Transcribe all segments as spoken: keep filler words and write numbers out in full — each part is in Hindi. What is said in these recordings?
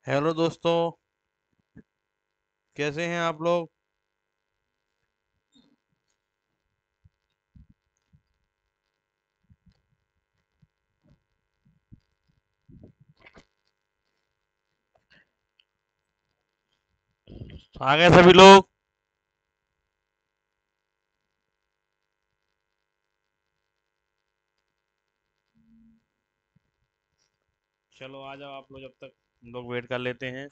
हेलो दोस्तों। कैसे हैं आप लोग? आ गए सभी लोग? चलो आ जाओ आप लोग, जब तक हम लोग वेट कर लेते हैं।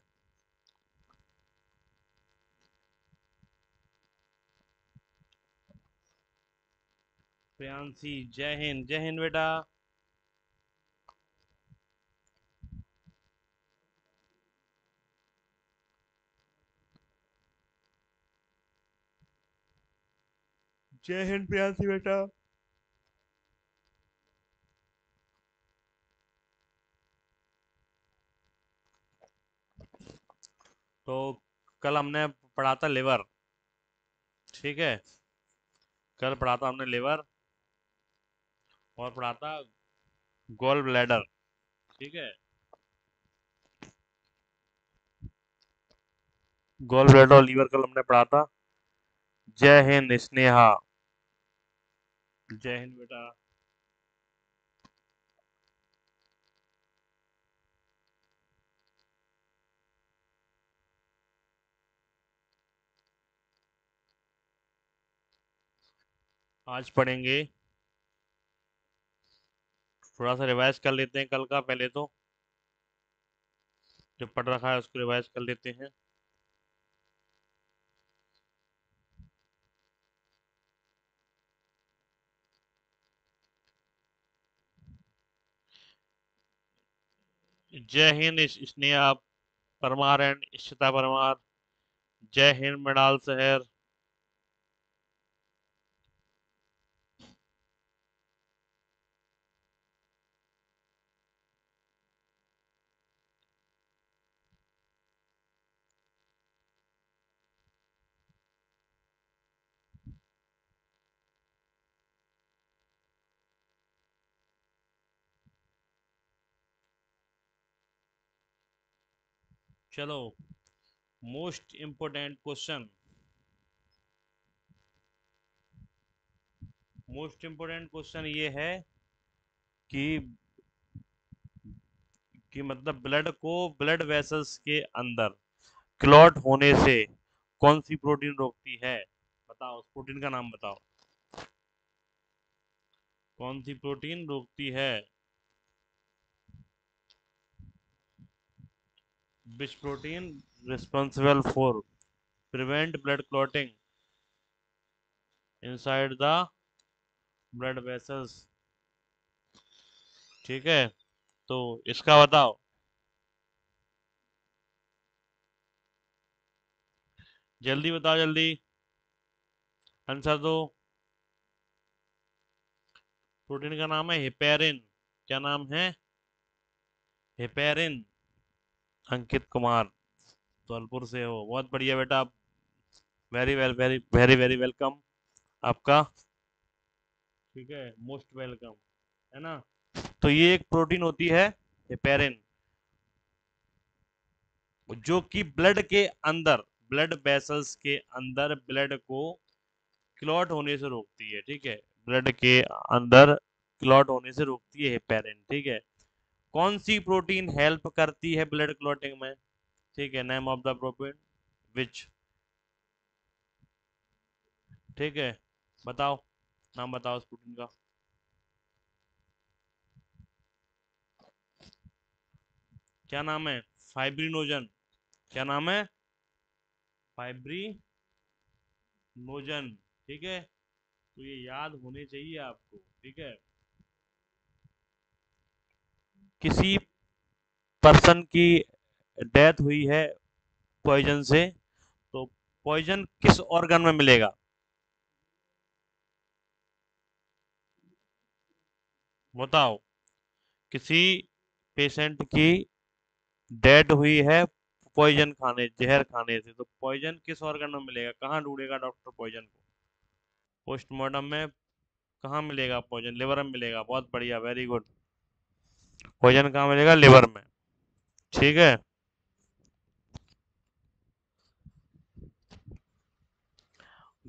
प्रियांशी, जय हिंद। जय हिंद बेटा। जय हिंद प्रियांशी बेटा। तो कल हमने पढ़ा था लिवर। ठीक है। कल पढ़ा था हमने लिवर और पढ़ा था गॉल ब्लैडर। ठीक है। गॉल ब्लैडर और लीवर कल हमने पढ़ा था। जय हिंद स्नेहा। जय हिंद बेटा। आज पढ़ेंगे, थोड़ा सा रिवाइज कर लेते हैं कल का। पहले तो जो पढ़ रखा है उसको रिवाइज कर लेते हैं। जय हिंद स्नेहा परमार एंड इशिता परमार। जय हिंद मृणाल शहर। चलो, most important question. Most important question ये है कि कि मतलब ब्लड को ब्लड वेसल्स के अंदर क्लॉट होने से कौन सी प्रोटीन रोकती है? बताओ, उस प्रोटीन का नाम बताओ। कौन सी प्रोटीन रोकती है? Which protein responsible for prevent blood clotting inside the blood vessels? ठीक है, तो इसका बताओ। जल्दी बताओ, जल्दी आंसर दो। प्रोटीन का नाम है हिपेरिन। क्या नाम है? हिपेरिन। अंकित कुमार, धौलपुर से हो। बहुत बढ़िया बेटा आप। Very well, very very very welcome आपका। ठीक है, मोस्ट वेलकम। है ना? तो ये एक प्रोटीन होती है हेपेरिन, जो कि ब्लड के अंदर, ब्लड वेसल्स के अंदर ब्लड को क्लॉट होने से रोकती है। ठीक है, ब्लड के अंदर क्लॉट होने से रोकती है हेपेरिन। ठीक है। कौन सी प्रोटीन हेल्प करती है ब्लड क्लॉटिंग में? ठीक है, name of the protein which. ठीक है, बताओ, नाम बताओ उस प्रोटीन का। क्या नाम है? फाइब्रिनोजन। क्या नाम है? फाइब्रिनोजन। ठीक है, तो ये याद होने चाहिए आपको। ठीक है। किसी पर्सन की डेथ हुई है पॉइजन से, तो पॉइजन किस ऑर्गन में मिलेगा? बताओ। किसी पेशेंट की डेथ हुई है पॉइजन खाने, जहर खाने से, तो पॉइजन किस ऑर्गन में मिलेगा? कहाँ ढूंढेगा डॉक्टर पॉइजन को? पोस्टमार्टम में। कहाँ मिलेगा पॉइजन? लिवर में मिलेगा। बहुत बढ़िया, वेरी गुड। पॉइजन कहाँ मिलेगा? लिवर में। ठीक है।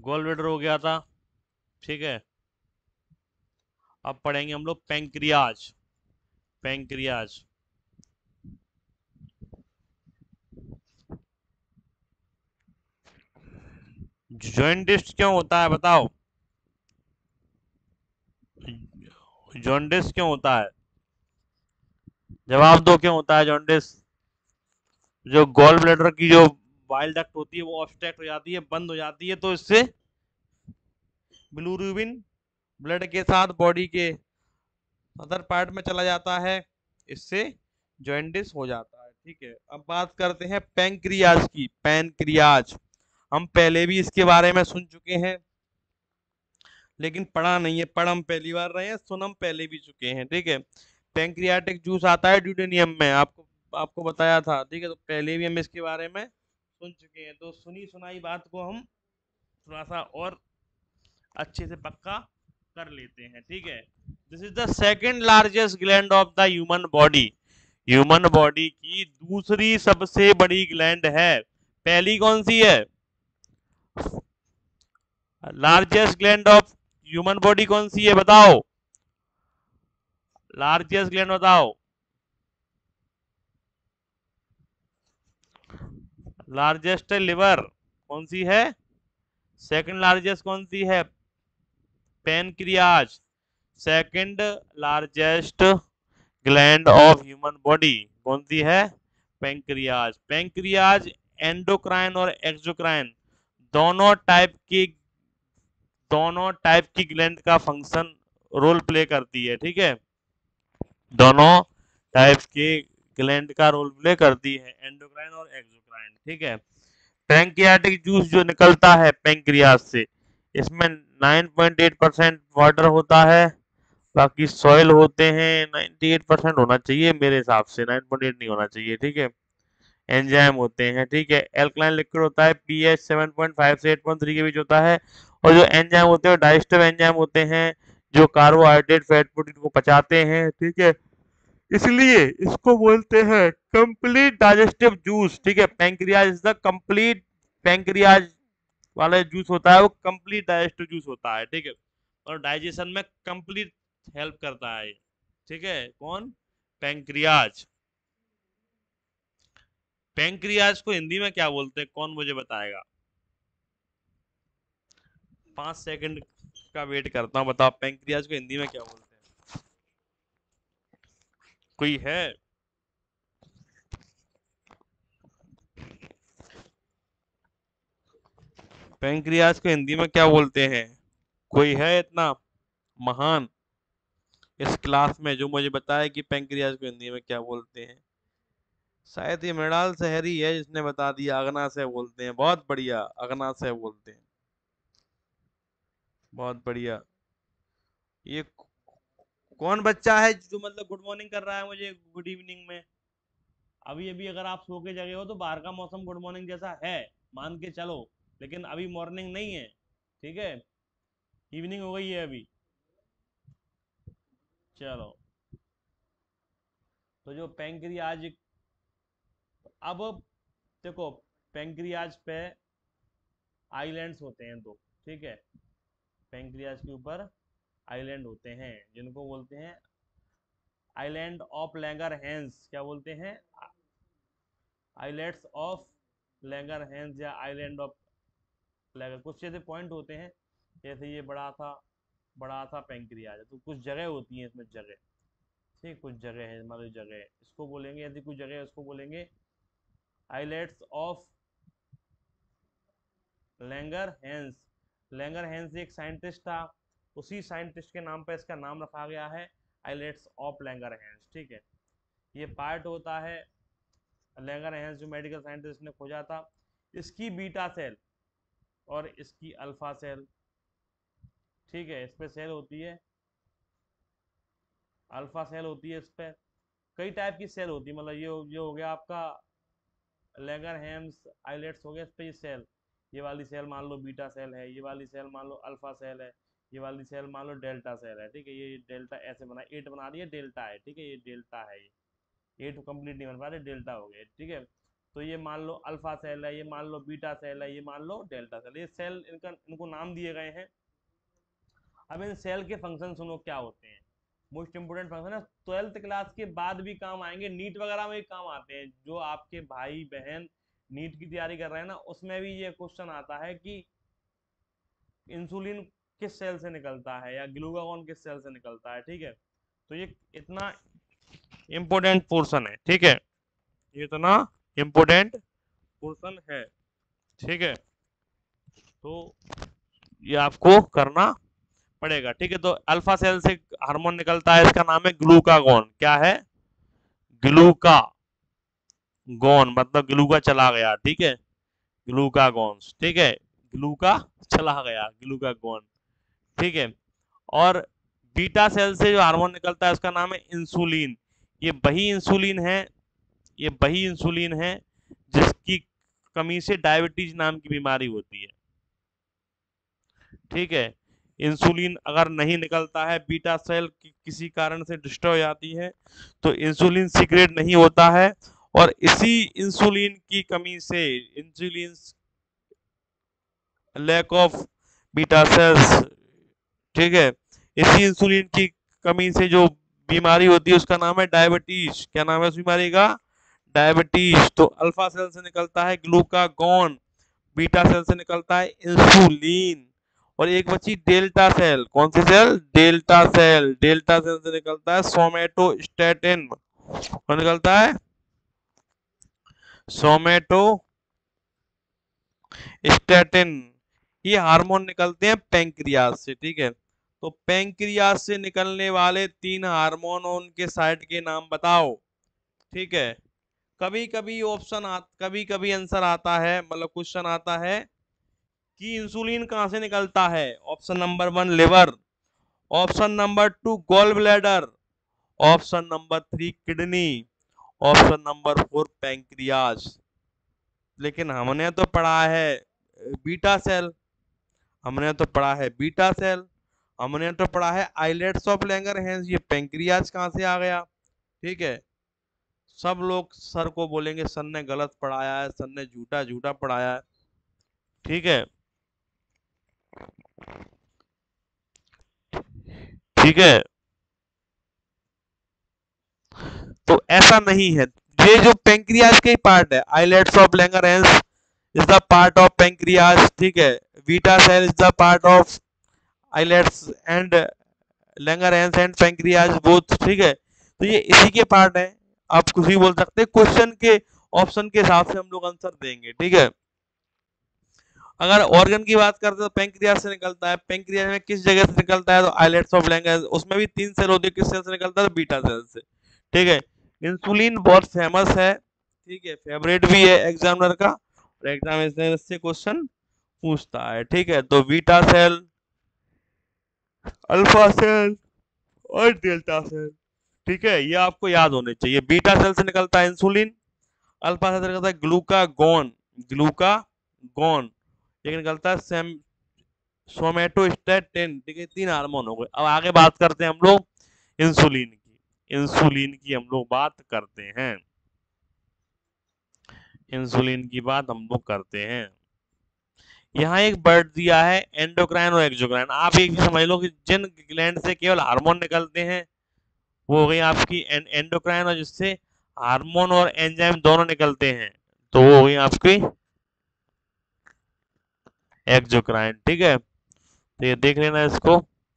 गॉल ब्लैडर हो गया था, ठीक है। अब पढ़ेंगे हम लोग पैंक्रियाज। पैंक्रियाज जॉइंटिस क्यों होता है बताओ? जॉन्डिस क्यों होता है? जवाब दो, क्यों होता है जॉन्डिस? जो गॉल ब्लैडर की जो बाइल डक्ट होती है वो ऑब्स्ट्रक्ट हो जाती है, बंद हो जाती है, तो इससे बिलिरुबिन ब्लड के साथ बॉडी के अदर पार्ट में चला जाता है, इससे जॉन्डिस हो जाता है, ठीक है। अब बात करते हैं पैंक्रियाज की। पैंक्रियाज हम पहले भी इसके बारे में सुन चुके हैं, लेकिन पढ़ा नहीं है। पढ़ हम पहली बार रहे हैं, सुन हम पहले भी चुके हैं, ठीक है। पैंक्रियाटिक जूस आता है ड्यूटेनियम में, आपको आपको बताया था, ठीक है। तो पहले भी हम इसके बारे में सुन चुके हैं, तो सुनी सुनाई बात को हम थोड़ा सा और अच्छे से पक्का कर लेते हैं, ठीक है। This is the second largest gland of the human body. Human body की दूसरी सबसे बड़ी ग्लैंड है। पहली कौन सी है? Largest gland of human body कौन सी है बताओ? लार्जेस्ट ग्लैंड बताओ। लार्जेस्ट लिवर कौन सी है? सेकंड लार्जेस्ट कौन सी है? Pancreas. Second largest gland of human body कौन सी है? पैंक्रियाज। पैंक्रियाज एंडोक्राइन और एक्सोक्राइन दोनों टाइप की दोनों टाइप की ग्लैंड का फंक्शन रोल प्ले करती है, ठीक है। दोनों टाइप के ग्लैंड का रोल प्ले करती है, एंडोक्राइन और एक्सोक्राइन, ठीक है। पैंक्रियाटिक जूस जो निकलता है पैंक्रियाज से, इसमें nine point eight percent water होता है, बाकी सॉइल होते हैं। नाइंटी एट परसेंट होना चाहिए मेरे हिसाब से, नाइन पॉइंट एट नहीं होना चाहिए, ठीक है। एंजाइम होते हैं, ठीक है। एल्कलाइन लिक्विड होता है, पीएच सेवन पॉइंट फाइव से एट पॉइंट थ्री के बीच होता है। और जो एंजाइम होते हैं डाइजेस्टिव एंजाइम होते हैं, जो कार्बोहाइड्रेट फैट प्रोटीन को पचाते हैं, ठीक है। इसलिए इसको बोलते हैं कंप्लीट डाइजेस्टिव जूस, ठीक है। Pancreas is the complete pancreas वाला जूस होता है, वो कंप्लीट डाइजेस्टिव जूस होता है, ठीक है। और डाइजेशन में कंप्लीट हेल्प करता है, ठीक है। कौन? पैंक्रियाज। पैंक्रियाज को हिंदी में क्या बोलते हैं, कौन मुझे बताएगा? पांच सेकंड का वेट करता हूँ, बताओ पैंक्रियाज को हिंदी में क्या बोलते हैं? कोई है? पैंक्रियाज को हिंदी में क्या बोलते हैं? कोई है इतना महान इस क्लास में जो मुझे बताए कि पैंक्रियाज को हिंदी में क्या बोलते हैं? शायद ये मृणाल शहरी है जिसने बता दिया, अग्नाशय बोलते हैं। बहुत बढ़िया, अग्नाशय बोलते हैं, बहुत बढ़िया। ये कौन बच्चा है जो मतलब गुड मॉर्निंग कर रहा है मुझे गुड इवनिंग में? अभी अभी अगर आप सो के जगे हो तो बाहर का मौसम गुड मॉर्निंग जैसा है, मान के चलो, लेकिन अभी मॉर्निंग नहीं है, ठीक है। इवनिंग हो गई है अभी। चलो, तो जो पैंक्रियाज, अब देखो, पैंक्रियाज पे आइलैंड्स होते हैं दो, ठीक है। पैंक्रियाज के ऊपर आइलैंड होते हैं जिनको बोलते हैं आइलैंड ऑफ लैंगरहैंस। क्या बोलते हैं? आइलैंड्स ऑफ लैंगरहैंस या आइलैंड ऑफ लैंगर, कुछ ऐसे पॉइंट होते हैं। जैसे ये बड़ा था बड़ा सा पैंक्रियाज है, तो कुछ जगह होती है इसमें, जगह, ठीक, कुछ जगह है, हमारी जगह है, इसको बोलेंगे, यदि कुछ जगह है उसको बोलेंगे आइलैंड्स ऑफ लैंगरहैंस। लैंगरहैंस एक साइंटिस्ट था, उसी साइंटिस्ट के नाम पर इसका नाम रखा गया है आइलैंड्स ऑफ लैंगरहैंस, ठीक है। ये पार्ट होता है लैंगरहैंस जो मेडिकल साइंटिस्ट ने खोजा था। इसकी बीटा सेल और इसकी अल्फा सेल, ठीक है, इस पे सेल होती है, अल्फा सेल होती है, इस पे कई टाइप की सेल होती है। मतलब ये ये हो गया आपका लैंगरहैंस आइलेट्स हो गया, इस पे ये सेल, ये वाली सेल मान लो बीटा सेल है, ये वाली सेल मान लो अल्फा सेल है, ये वाली सेल मान लो डेल्टा सेल है, ठीक है। ये डेल्टा ऐसे बना, एट बना दिया, डेल्टा है, ठीक है, ये डेल्टा है। ये एट कंप्लीट नहीं बन पा रहे, डेल्टा हो गया, ठीक है। तो ये मान लो अल्फा सेल है, ये मान लो बीटा सेल है, ये मान लो डेल्टा सेल, ये सेल इनका इनको नाम दिए गए हैं। अब इन सेल के फंक्शन सुनो क्या होते हैं, मोस्ट इंपोर्टेंट फंक्शन है, ट्वेल्थ क्लास के बाद भी काम आएंगे, नीट वगैरह में भी काम आते हैं। जो आपके भाई बहन नीट की तैयारी कर रहे हैं ना, उसमें भी ये क्वेश्चन आता है कि इंसुलिन किस सेल से निकलता है या ग्लूकागॉन किस सेल से निकलता है, ठीक है। तो ये इतना इंपोर्टेंट पोर्शन है, ठीक है, ये इतना इंपोर्टेंट पोर्शन है, ठीक है, तो ये आपको करना पड़ेगा, ठीक है। तो अल्फा सेल से हार्मोन निकलता है, इसका नाम है ग्लूकागॉन। क्या है? ग्लूकागॉन, मतलब ग्लूका चला गया, ठीक है, ग्लूकागॉन, ठीक है, ग्लूका चला गया, ग्लूकागॉन, ठीक है। और बीटा सेल से जो हार्मोन निकलता है उसका नाम है इंसुलिन। ये वही इंसुलिन है, ये वही इंसुलिन है जिसकी कमी से डायबिटीज नाम की बीमारी होती है, ठीक है। इंसुलिन अगर नहीं निकलता है, बीटा सेल कि, किसी कारण से डिस्टर्ब हो जाती है, तो इंसुलिन सीक्रेट नहीं होता है, और इसी इंसुलिन की कमी से, insulin lack of beta cells, ठीक है, इसी इंसुलिन की कमी से जो बीमारी होती है उसका नाम है डायबिटीज। क्या नाम है उस बीमारी का? डायबिटीज। तो अल्फा सेल से निकलता है ग्लूकागॉन, बीटा सेल से निकलता है इंसुलिन, और एक बची डेल्टा सेल। कौन सी cell? Delta cell. Delta cell से निकलता है सोमेटोस्टेटिन। कौन निकलता है? सोमेटोस्टेटिन। ये हार्मोन निकलते हैं पेंक्रियाज से, ठीक है। तो पेंक्रियाज से निकलने वाले तीन हार्मोन और उनके साइट के नाम बताओ, ठीक है। कभी कभी ऑप्शन आ कभी कभी आंसर आता है, मतलब क्वेश्चन आता है कि इंसुलिन कहां से निकलता है। Option number one liver, option number two gall bladder, option number three kidney, option number four pancreas. लेकिन हमने तो पढ़ा है बीटा सेल, हमने तो पढ़ा है बीटा सेल, हमने तो पढ़ा है आइलेट्स ऑफ लैंगरहैंस, ये पैंक्रियाज कहां से आ गया, ठीक है। सब लोग सर को बोलेंगे सर ने गलत पढ़ाया है, सर ने झूठा झूठा पढ़ाया है, ठीक है, ठीक है। तो ऐसा नहीं है, ये जो पेंक्रियाज के पार्ट है, islets of Langerhans is the part of pancreas, ठीक है, beta cell is the part of islets and Langerhans and pancreas both, ठीक है। तो ये इसी के पार्ट है, आप कुछ भी बोल सकते हैं, क्वेश्चन के ऑप्शन के हिसाब से हम लोग आंसर देंगे, ठीक है। अगर ऑर्गन की बात करते हैं तो पेंक्रियाज से निकलता है, पेंक्रियाज में किस जगह से निकलता है, तो आइलेट्स ऑफ लैंगरहैंस, उसमें भी तीन सेल होती है, किस सेल से निकलता है, तो बीटा सेल से, ठीक है। इंसुलिन बहुत फेमस है, ठीक है, फेवरेट भी है एग्जामिनर का, और एग्जामिनर से क्वेश्चन पूछता है, ठीक है। तो बीटा सेल, अल्फा सेल और डेल्टा सेल, ठीक है, ये आपको याद होने चाहिए। बीटा सेल से निकलता है इंसुलिन, अल्फा सेल से निकलता है ग्लूकागॉन, ग्लूकागॉन, ये निकलता है सेम सोमेटोस्टेटिन, ठीक है। तीन हार्मोन हो गए। अब आगे बात करते हैं हम लोग इंसुलिन की, इंसुलिन की हम लोग बात करते हैं, इंसुलिन की बात हम लोग करते हैं। यहाँ एक वर्ड दिया है एंडोक्राइन और एक्सोक्राइन। आप एक समझ लो कि जिन ग्लैंड से केवल हार्मोन निकलते हैं वो हो गई आपकी एंडोक्राइन, और जिससे हार्मोन और एंजाइम दोनों निकलते हैं तो वो हो गई आपकी एक्सोक्राइन, ठीक है। तो ये देख लेना इसको,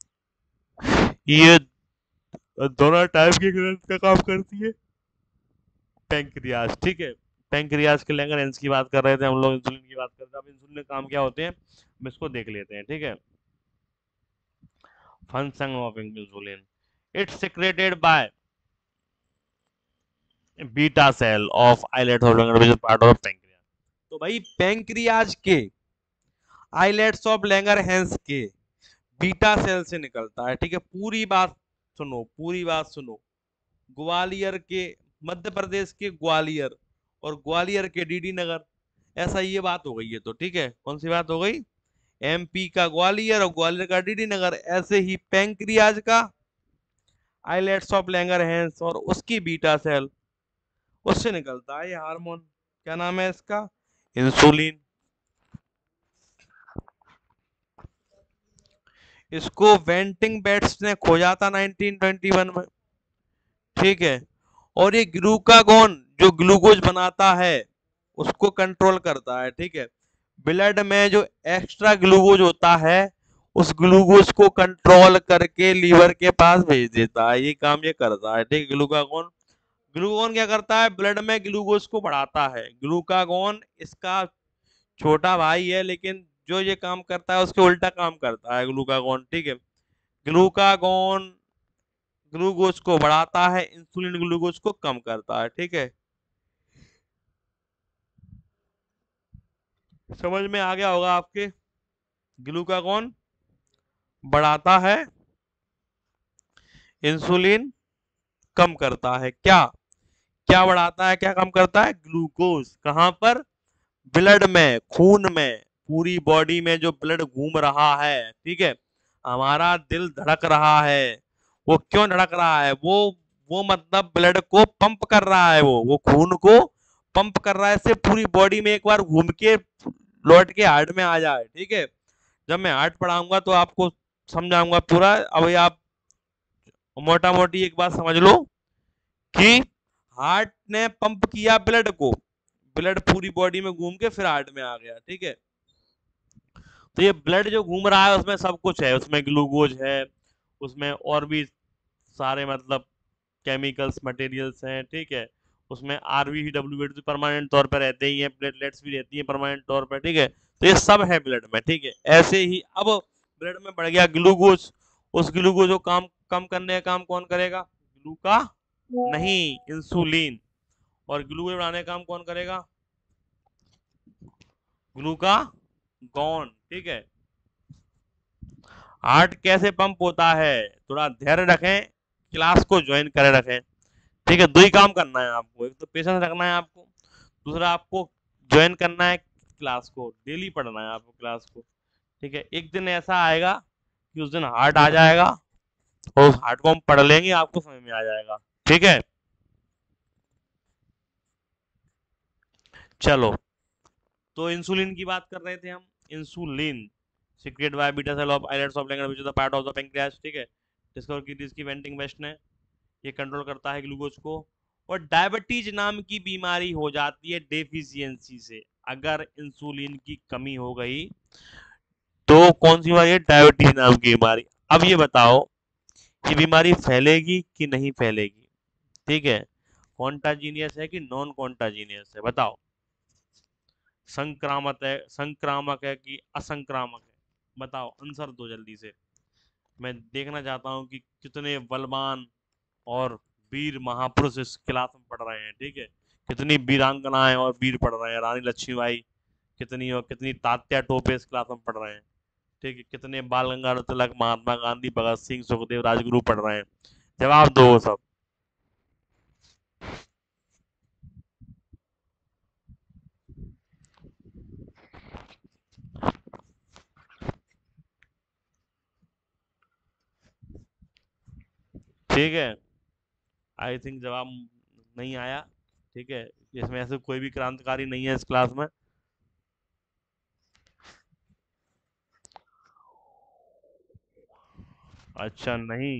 ये दोनों टाइप की ग्लैंड का काम करती है पेंक्रियाज, ठीक है। पेंक्रियाज के लैंगरहैंस की बात कर रहे थे हम लोग, इंसुलिन की बात कर रहे थे। अब इंसुलिन के काम क्या होते हैं हम इसको देख लेते हैं, ठीक है। Function of insulin, it's secreted by beta cell of islet of Langer which is part of pancreas. तो भाई पैंक्रियाज के, आइलेट्स ऑफ लैंगरहैंस के बीटा सेल से निकलता है, ठीक है। पूरी बात सुनो, पूरी बात सुनो। ग्वालियर के, मध्य प्रदेश के ग्वालियर और ग्वालियर के डीडी नगर, ऐसा ये बात हो गई है, तो ठीक है। कौन सी बात हो गई? एमपी का ग्वालियर और ग्वालियर का डीडी नगर। ऐसे ही पैंक्रियाज का आइलेट्स ऑफ लैंगरहैंस और उसकी बीटा सेल, उससे निकलता है ये हार्मोन, क्या नाम है इसका? इंसुलिन। इसको वेंटिंग बेट्स ने खोजा था नाइनटीन ट्वेंटी वन में, ठीक है। और ये ग्लूकागॉन जो ग्लूकोज बनाता है उसको कंट्रोल करता है, ठीक है। ब्लड में जो एक्स्ट्रा ग्लूकोज होता है उस ग्लूकोज को कंट्रोल करके लीवर के पास भेज देता है, ये काम ये करता है, ठीक है। ग्लूकागॉन ग्लूकागॉन क्या करता है? ब्लड में ग्लूकोज को बढ़ाता है। ग्लूकागॉन इसका छोटा भाई है, लेकिन जो ये काम करता है उसके उल्टा काम करता है ग्लूकागॉन, ठीक है। ग्लूकागॉन ग्लूकोज को बढ़ाता है, इंसुलिन ग्लूकोज को कम करता है, ठीक है। समझ में आ गया होगा आपके? ग्लूकागॉन बढ़ाता है, इंसुलिन कम करता है। क्या क्या बढ़ाता है, क्या कम करता है? ग्लूकोज। कहां पर? ब्लड में, खून में, पूरी बॉडी में जो ब्लड घूम रहा है, ठीक है। हमारा दिल धड़क रहा है, वो क्यों धड़क रहा है? वो वो मतलब ब्लड को पंप कर रहा है, वो वो खून को पंप कर रहा है, इससे पूरी बॉडी में एक बार घूम के लौट के हार्ट में आ जाए, ठीक है। जब मैं हार्ट पढ़ाऊंगा तो आपको समझाऊंगा पूरा। अभी आप मोटा मोटी एक बात समझ लो कि हार्ट ने पंप किया ब्लड को, ब्लड पूरी बॉडी में घूम के फिर हार्ट में आ गया, ठीक है। तो ये ब्लड जो घूम रहा है उसमें सब कुछ है, उसमें ग्लूकोज है, उसमें और भी सारे मतलब केमिकल्स मटेरियल्स हैं, ठीक है। उसमें आरबी डब्ल्यू तो परमानेंट तौर पर रहते ही हैं, प्लेटलेट्स भी रहती हैं परमानेंट तौर पर, ठीक है। तो ये सब है ब्लड में, ठीक है। ऐसे ही अब ब्लड में बढ़ गया ग्लूकोज, उस ग्लूकोज को काम कम करने का काम कौन करेगा? ग्लूका नहीं, इंसुलिन। और ग्लूकोज बढ़ाने का काम कौन करेगा? ग्लूकागॉन, ठीक है। हार्ट कैसे पंप होता है, थोड़ा धैर्य रखें, क्लास को ज्वाइन करे रखें, ठीक है। दो ही काम करना है आपको, एक तो पेशेंस रखना है आपको, दूसरा आपको ज्वाइन करना है क्लास को, डेली पढ़ना है आपको क्लास को, ठीक है। एक दिन ऐसा आएगा कि उस दिन हार्ट आ जाएगा और उस हार्ट को हम पढ़ लेंगे, आपको समझ में आ जाएगा, ठीक है। चलो, तो इंसुलिन की बात कर रहे थे हम। Insulin secret by beta cell of islets of Langer which is the part of the pancreas, ठीक है। डिस्कवर की इसकी वेंटिंग वेस्ट ने, ये कंट्रोल करता है ग्लूकोज को। और डायबिटीज नाम की बीमारी हो जाती है डेफिशिएंसी से, अगर इंसुलिन की कमी हो गई तो कौन सी बीमारी है? डायबिटीज नाम की बीमारी। अब ये बताओ ये बीमारी फैलेगी कि नहीं फैलेगी, ठीक है। कॉन्टाजीनियस है कि नॉन कॉन्टाजीनियस है, बताओ। संक्रामक है संक्रामक है कि असंक्रामक है? बताओ, आंसर दो जल्दी से। मैं देखना चाहता हूँ कि कितने बलवान और वीर महापुरुष इस क्लास में पढ़ रहे हैं, ठीक है। कितनी वीरांगनाएं और वीर पढ़ रहे हैं, रानी लक्ष्मीबाई कितनी और कितनी तात्या टोपे इस क्लास में पढ़ रहे हैं, ठीक है। कितने बाल गंगाधर तिलक, महात्मा गांधी, भगत सिंह, सुखदेव, राजगुरु पढ़ रहे हैं। जवाब दो वो सब। ठीक है, आई थिंक जवाब नहीं आया, ठीक है। इसमें ऐसे कोई भी क्रांतिकारी नहीं है इस क्लास में। अच्छा, नहीं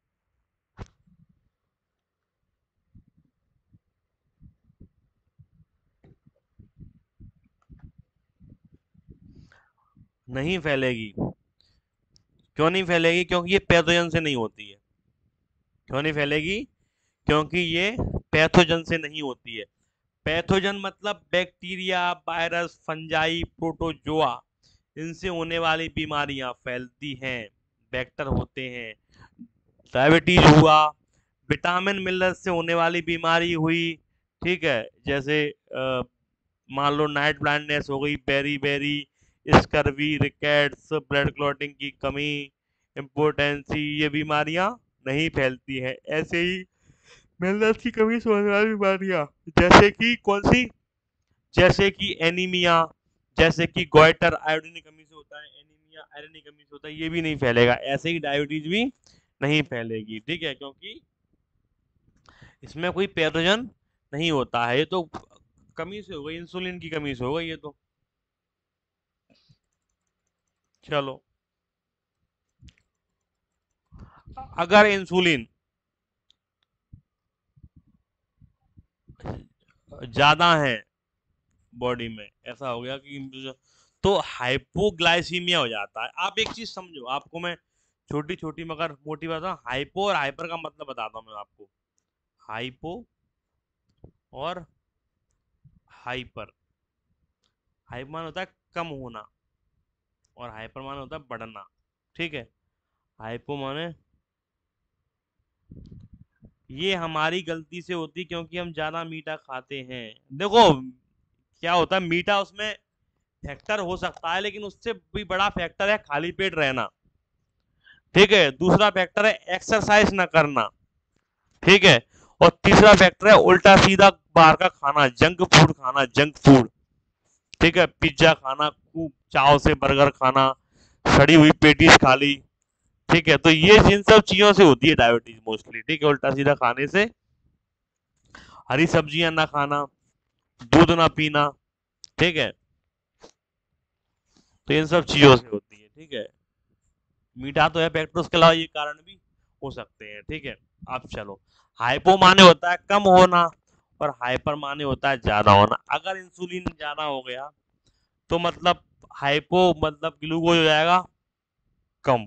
नहीं फैलेगी। क्यों नहीं फैलेगी? क्योंकि ये पैथोजन से नहीं होती है। क्यों नहीं फैलेगी? क्योंकि ये पैथोजन से नहीं होती है। पैथोजन मतलब बैक्टीरिया, वायरस, फंजाई, प्रोटोजोआ, इनसे होने वाली बीमारियां फैलती हैं, वेक्टर होते हैं। डायबिटीज हुआ, विटामिन मिनरल से होने वाली बीमारी हुई, ठीक है। जैसे अ, मान लो नाइट ब्लाइंडनेस हो गई, beriberi, scurvy, rickets, blood clotting की कमी, इम्पोर्टेंसी, ये बीमारियां नहीं फैलती हैं। ऐसे ही मिनरल्स की कमी से होने वाली बीमारियां, जैसे कि कौन सी? जैसे कि एनीमिया, जैसे कि गोइटर, आयोडीन की कमी से होता है। एनीमिया आयरन की कमी से होता है, ये भी नहीं फैलेगा। ऐसे ही डायबिटीज भी नहीं फैलेगी, ठीक है, क्योंकि इसमें कोई पैथोजन नहीं होता है। ये तो कमी से हो गई, इंसुलिन की कमी से हो गई ये तो। चलो, अगर इंसुलिन ज्यादा है बॉडी में, ऐसा हो गया कि तो हाइपोग्लाइसीमिया हो जाता है। आप एक चीज समझो, आपको मैं छोटी छोटी मगर मोटी बताऊं, हाइपो और हाइपर का मतलब बताता हूँ मैं आपको। हाइपो और हाइपर, हाइपर मान होता है कम होना, और हाइपर मान होता है बढ़ना। ठीक है, हाइपो माने ये हमारी गलती से होती क्योंकि हम ज्यादा मीठा खाते हैं। देखो क्या होता है, मीठा उसमें फैक्टर हो सकता है, लेकिन उससे भी बड़ा फैक्टर है खाली पेट रहना। ठीक है, दूसरा फैक्टर है एक्सरसाइज ना करना। ठीक है, और तीसरा फैक्टर है उल्टा सीधा बाहर का खाना, जंक फूड खाना, जंक फूड। ठीक है, पिज्जा खाना, खूब चाव से बर्गर खाना, सड़ी हुई पेटीज खा ली। ठीक है, तो ये जिन सब चीजों से होती है डायबिटीज मोस्टली। ठीक है, उल्टा सीधा खाने से, हरी सब्जियां ना खाना, दूध ना पीना। ठीक है, तो इन सब चीजों से होती है। ठीक है, मीठा तो है फैक्टर, उसके अलावा ये कारण भी हो सकते हैं। ठीक है, अब चलो, हाइपो माने होता है कम होना, और हाइपर माने होता है ज्यादा होना। अगर इंसुलिन ज्यादा हो गया तो मतलब हाइपो मतलब ग्लूकोज हो जाएगा कम।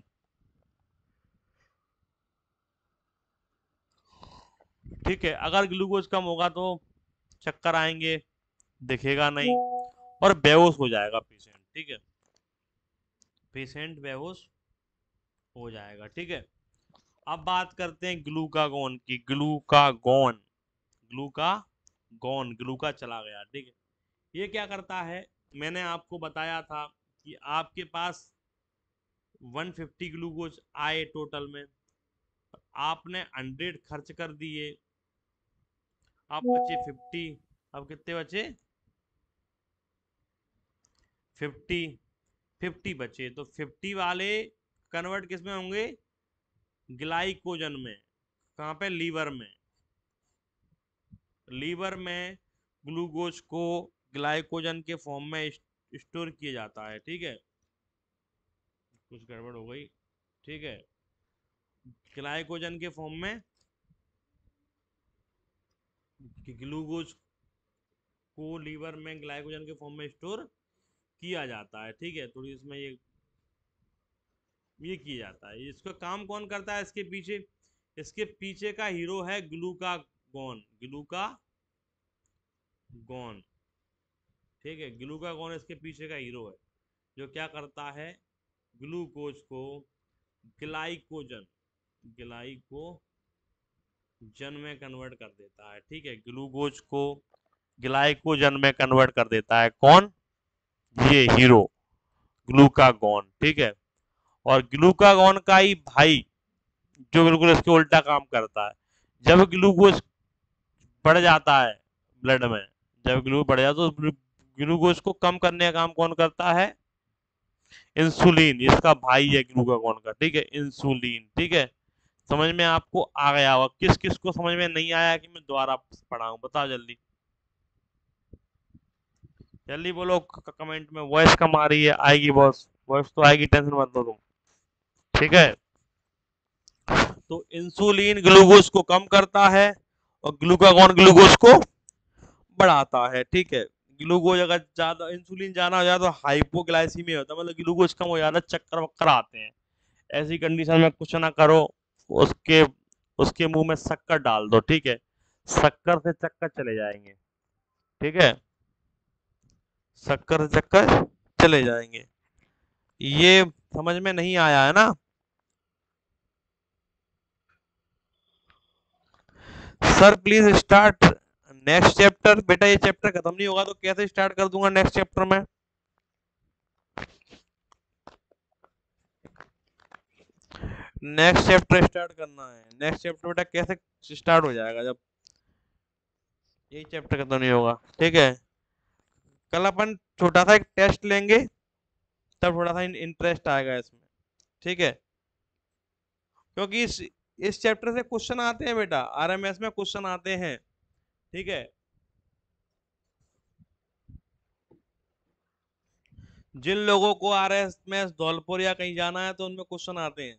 ठीक है, अगर ग्लूकोज कम होगा तो चक्कर आएंगे, दिखेगा नहीं, और बेहोश हो जाएगा पेशेंट। ठीक है, पेशेंट बेहोश हो जाएगा। ठीक है, अब बात करते हैं ग्लूकागोन की। ग्लूकागोन, ग्लूकागोन, ग्लूका चला गया। ठीक है, ये क्या करता है, मैंने आपको बताया था कि आपके पास एक सौ पचास ग्लूकोज आए टोटल में, आपने सौ खर्च कर दिए, आप बचे पचास। अब कितने बचे, पचास, पचास बचे, तो पचास वाले कन्वर्ट किस में होंगे, ग्लाइकोजन में। कहाँ पे, लीवर में। लीवर में ग्लूकोज को ग्लाइकोजन के फॉर्म में स्टोर किया जाता है। ठीक है, कुछ गड़बड़ हो गई। ठीक है, ग्लाइकोजन के फॉर्म में ग्लूकोज को लीवर में ग्लाइकोजन के फॉर्म में स्टोर किया जाता है। ठीक है, थोड़ी इसमें ये ये किया जाता है। इसका काम कौन करता है इसके पीछे, इसके पीछे का हीरो है ग्लूकागोन, ग्लूकागोन। ठीक है, ग्लूकागोन इसके पीछे का हीरो है, जो क्या करता है, ग्लूकोज को ग्लाइकोजन, ग्लाइकोजन में कन्वर्ट कर देता है। ठीक है, ग्लूकोज को ग्लाइकोजन में कन्वर्ट कर देता है कौन, ये हीरो ग्लूकागोन। ठीक है, और ग्लूकागोन का ही भाई जो बिल्कुल इसके उल्टा काम करता है। जब ग्लूकोज बढ़ जाता है ब्लड में, जब ग्लूकोज बढ़ जाता है तो ग्लूकोज को कम करने का काम कौन करता है, इंसुलिन, इसका भाई है ग्लूकागोन का। ठीक है, इंसुलिन। ठीक है, समझ में आपको आ गया होगा। किस किस को समझ में नहीं आया कि मैं दोबारा पढ़ाऊं, बताओ जल्दी, जल्दी बोलो कमेंट में। वॉइस कम आ रही है, आएगी बॉस, वॉइस तो आएगी, टेंशन मत लो तुम। ठीक है, तो इंसुलिन ग्लूकोज को कम करता है, और ग्लूकागोन ग्लूकोज को बढ़ाता है। ठीक है, ग्लूकोज अगर ज्यादा, इंसुलिन ज्यादा हो जाए तो हाइपोग्लाइसीमिया होता है, मतलब ग्लूकोज कम हो जाता है, चक्कर वक्कर आते हैं। ऐसी कंडीशन में कुछ ना करो, उसके उसके मुंह में शक्कर डाल दो। ठीक है, शक्कर से चक्कर चले जाएंगे। ठीक है, शक्कर से चक्कर चले जाएंगे। ये समझ में नहीं आया है ना। Sir please start next chapter. बेटा ये चैप्टर खत्म नहीं होगा तो कैसे स्टार्ट कर दूंगा नेक्स्ट चैप्टर में। नेक्स्ट चैप्टर स्टार्ट करना है, नेक्स्ट चैप्टर बेटा कैसे स्टार्ट हो जाएगा जब यही चैप्टर खत्म नहीं होगा। ठीक है, कल अपन छोटा सा एक टेस्ट लेंगे, तब थोड़ा सा इंटरेस्ट आएगा इसमें। ठीक है, क्योंकि इस इस चैप्टर से क्वेश्चन आते हैं बेटा, आरएमएस में क्वेश्चन आते हैं। ठीक है, जिन लोगों को आर एस में धौलपुर या कहीं जाना है तो उनमें क्वेश्चन आते हैं।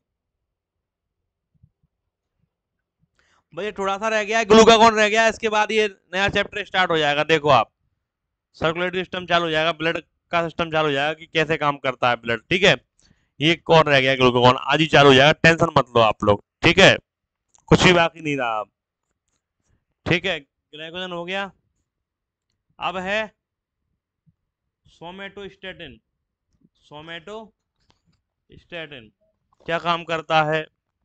भाई थोड़ा सा रह गया है, ग्लूकागॉन रह गया है, इसके बाद ये नया चैप्टर स्टार्ट हो जाएगा। देखो आप, सर्कुलेटरी सिस्टम चालू हो जाएगा, ब्लड का सिस्टम चालू हो जाएगा कि कैसे काम करता है ब्लड। ठीक है, ये कौन रह गया, ग्लूकागॉन आज ही चालू हो जाएगा, टेंशन मत लो आप लोग। ठीक है, कुछ भी बाकी नहीं रहा अब। ठीक है, ग्लाइकोजन हो गया। अब है सोमेटोस्टेटिन। सोमेटोस्टेटिन क्या काम करता है?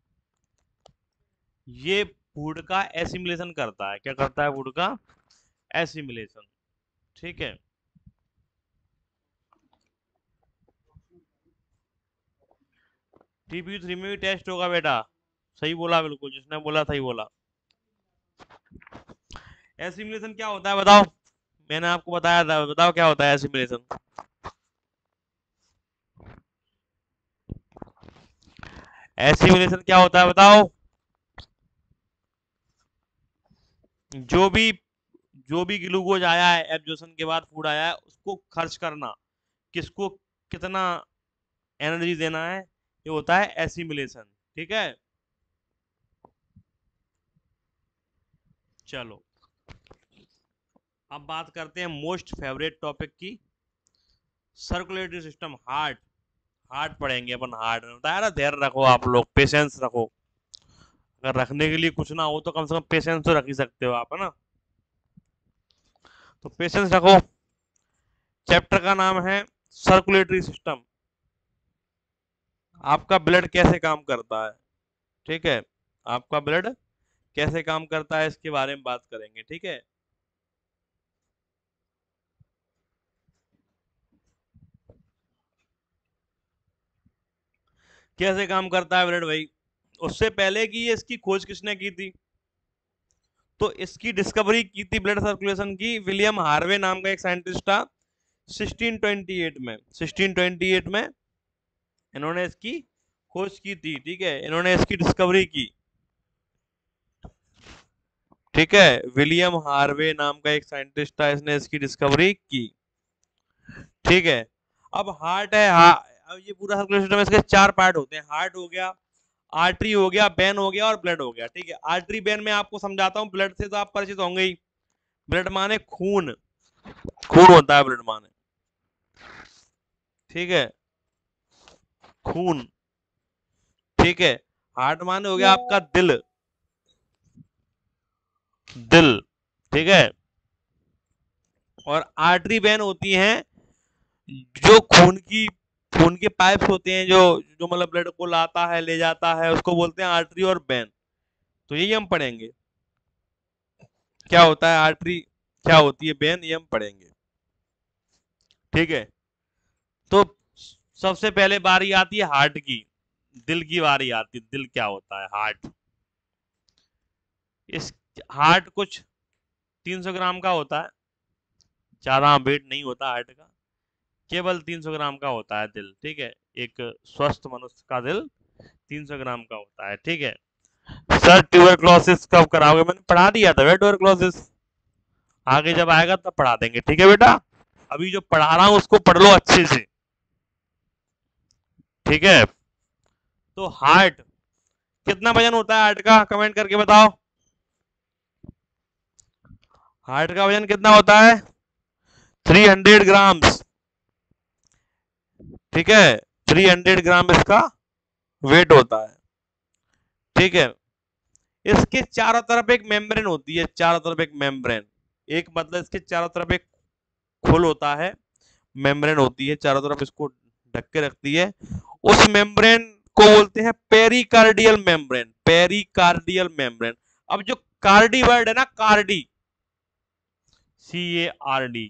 ये फूड का एसिमिलेशन करता है। क्या करता है? फूड का एसिमिलेशन। ठीक है, टीपी थ्री में भी टेस्ट होगा बेटा। सही बोला, बिल्कुल जिसने बोला सही बोला। एसिमिलेशन क्या होता है बताओ? मैंने आपको बताया था, बताओ क्या होता है एसिमिलेशन? एसिमिलेशन क्या होता है बताओ? जो भी जो भी ग्लूकोज आया है एब्जॉर्प्शन के बाद, फूड आया है, उसको खर्च करना, किसको कितना एनर्जी देना है, ये होता है एसिमिलेशन। ठीक है, चलो अब बात करते हैं मोस्ट फेवरेट टॉपिक की, सर्कुलेटरी सिस्टम, हार्ट। हार्ट पढ़ेंगे अपन, हार्ट में बताया ना, धैर्य रखो आप लोग, पेशेंस रखो। अगर रखने के लिए कुछ ना हो तो कम से कम पेशेंस तो रख ही सकते हो आप, है ना? तो पेशेंस रखो। चैप्टर का नाम है सर्कुलेटरी सिस्टम। आपका ब्लड कैसे काम करता है? ठीक है, आपका ब्लड कैसे काम करता है इसके बारे में बात करेंगे। ठीक है, कैसे काम करता है ब्लड भाई? उससे पहले की ये इसकी खोज किसने की थी? तो इसकी डिस्कवरी की थी ब्लड सर्कुलेशन की, विलियम हार्वे नाम का एक साइंटिस्ट था, सिक्सटीन ट्वेंटी एट में। सिक्सटीन ट्वेंटी एट में इन्होंने इसकी खोज की थी। ठीक है, इन्होंने इसकी डिस्कवरी की। ठीक है, विलियम हार्वे नाम का एक साइंटिस्ट था, इसने इसकी डिस्कवरी की। ठीक है, अब हार्ट है, हा, अब ये पूरा सर्कुलेशन सिस्टम, इसके चार पार्ट होते हैं। हार्ट हो गया, आर्टरी हो गया, वेन हो गया और ब्लड हो गया। ठीक है, आर्टरी वेन में आपको समझाता हूँ, ब्लड से तो आप परिचित होंगे ही। ब्लड माने खून, खून होता है ब्लड माने। ठीक है, खून। ठीक है, हार्ट माने हो गया आपका दिल, दिल। ठीक है, और आर्टरी वेन होती हैं जो खून की, खून के पाइप्स होते हैं, जो जो मतलब ब्लड को लाता है, ले जाता है, उसको बोलते हैं आर्टरी और वेन। तो यही हम पढ़ेंगे, क्या होता है आर्टरी, क्या होती है वेन, ये हम पढ़ेंगे। ठीक है, तो सबसे पहले बारी आती है हार्ट की, दिल की बारी आती है। दिल क्या होता है? हार्ट। इस हार्ट कुछ तीन सौ ग्राम का होता है, ज्यादा वेट नहीं होता हार्ट का, केवल तीन सौ ग्राम का होता है दिल। ठीक है, एक स्वस्थ मनुष्य का दिल तीन सौ ग्राम का होता है। ठीक है, सर ट्यूबरक्लोसिस कब कराओगे? मैंने पढ़ा दिया था ट्यूबरक्लोसिस, आगे जब आएगा तब पढ़ा देंगे। ठीक है बेटा, अभी जो पढ़ा रहा हूं उसको पढ़ लो अच्छे से। ठीक है, तो हार्ट, कितना वजन होता है हार्ट का, कमेंट करके बताओ। हार्ट का वजन कितना होता है? Three hundred grams. ठीक है, थ्री हंड्रेड ग्राम इसका वेट होता है। ठीक है, इसके चारों तरफ एक मेम्ब्रेन होती है, चारों तरफ एक मेम्ब्रेन, एक मतलब इसके चारों तरफ एक खोल होता है, मेम्ब्रेन होती है चारों तरफ, इसको ढक के रखती है। उस मेम्ब्रेन को बोलते हैं पेरिकार्डियल मेम्ब्रेन, पेरिकार्डियल मेम्ब्रेन। अब जो कार्डी वर्ड है ना, cardi, C A R D,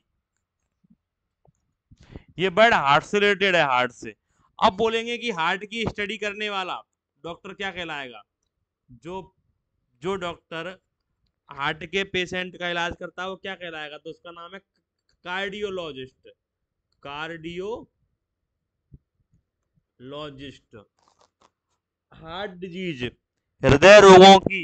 ये वर्ड हार्ट से रिलेटेड है, हार्ट से। अब बोलेंगे कि हार्ट की स्टडी करने वाला डॉक्टर क्या कहलाएगा? जो जो डॉक्टर हार्ट के पेशेंट का इलाज करता है वो क्या कहलाएगा? तो उसका नाम है कार्डियोलॉजिस्ट, कार्डियोलॉजिस्ट। हार्ट डिजीज, हृदय रोगों की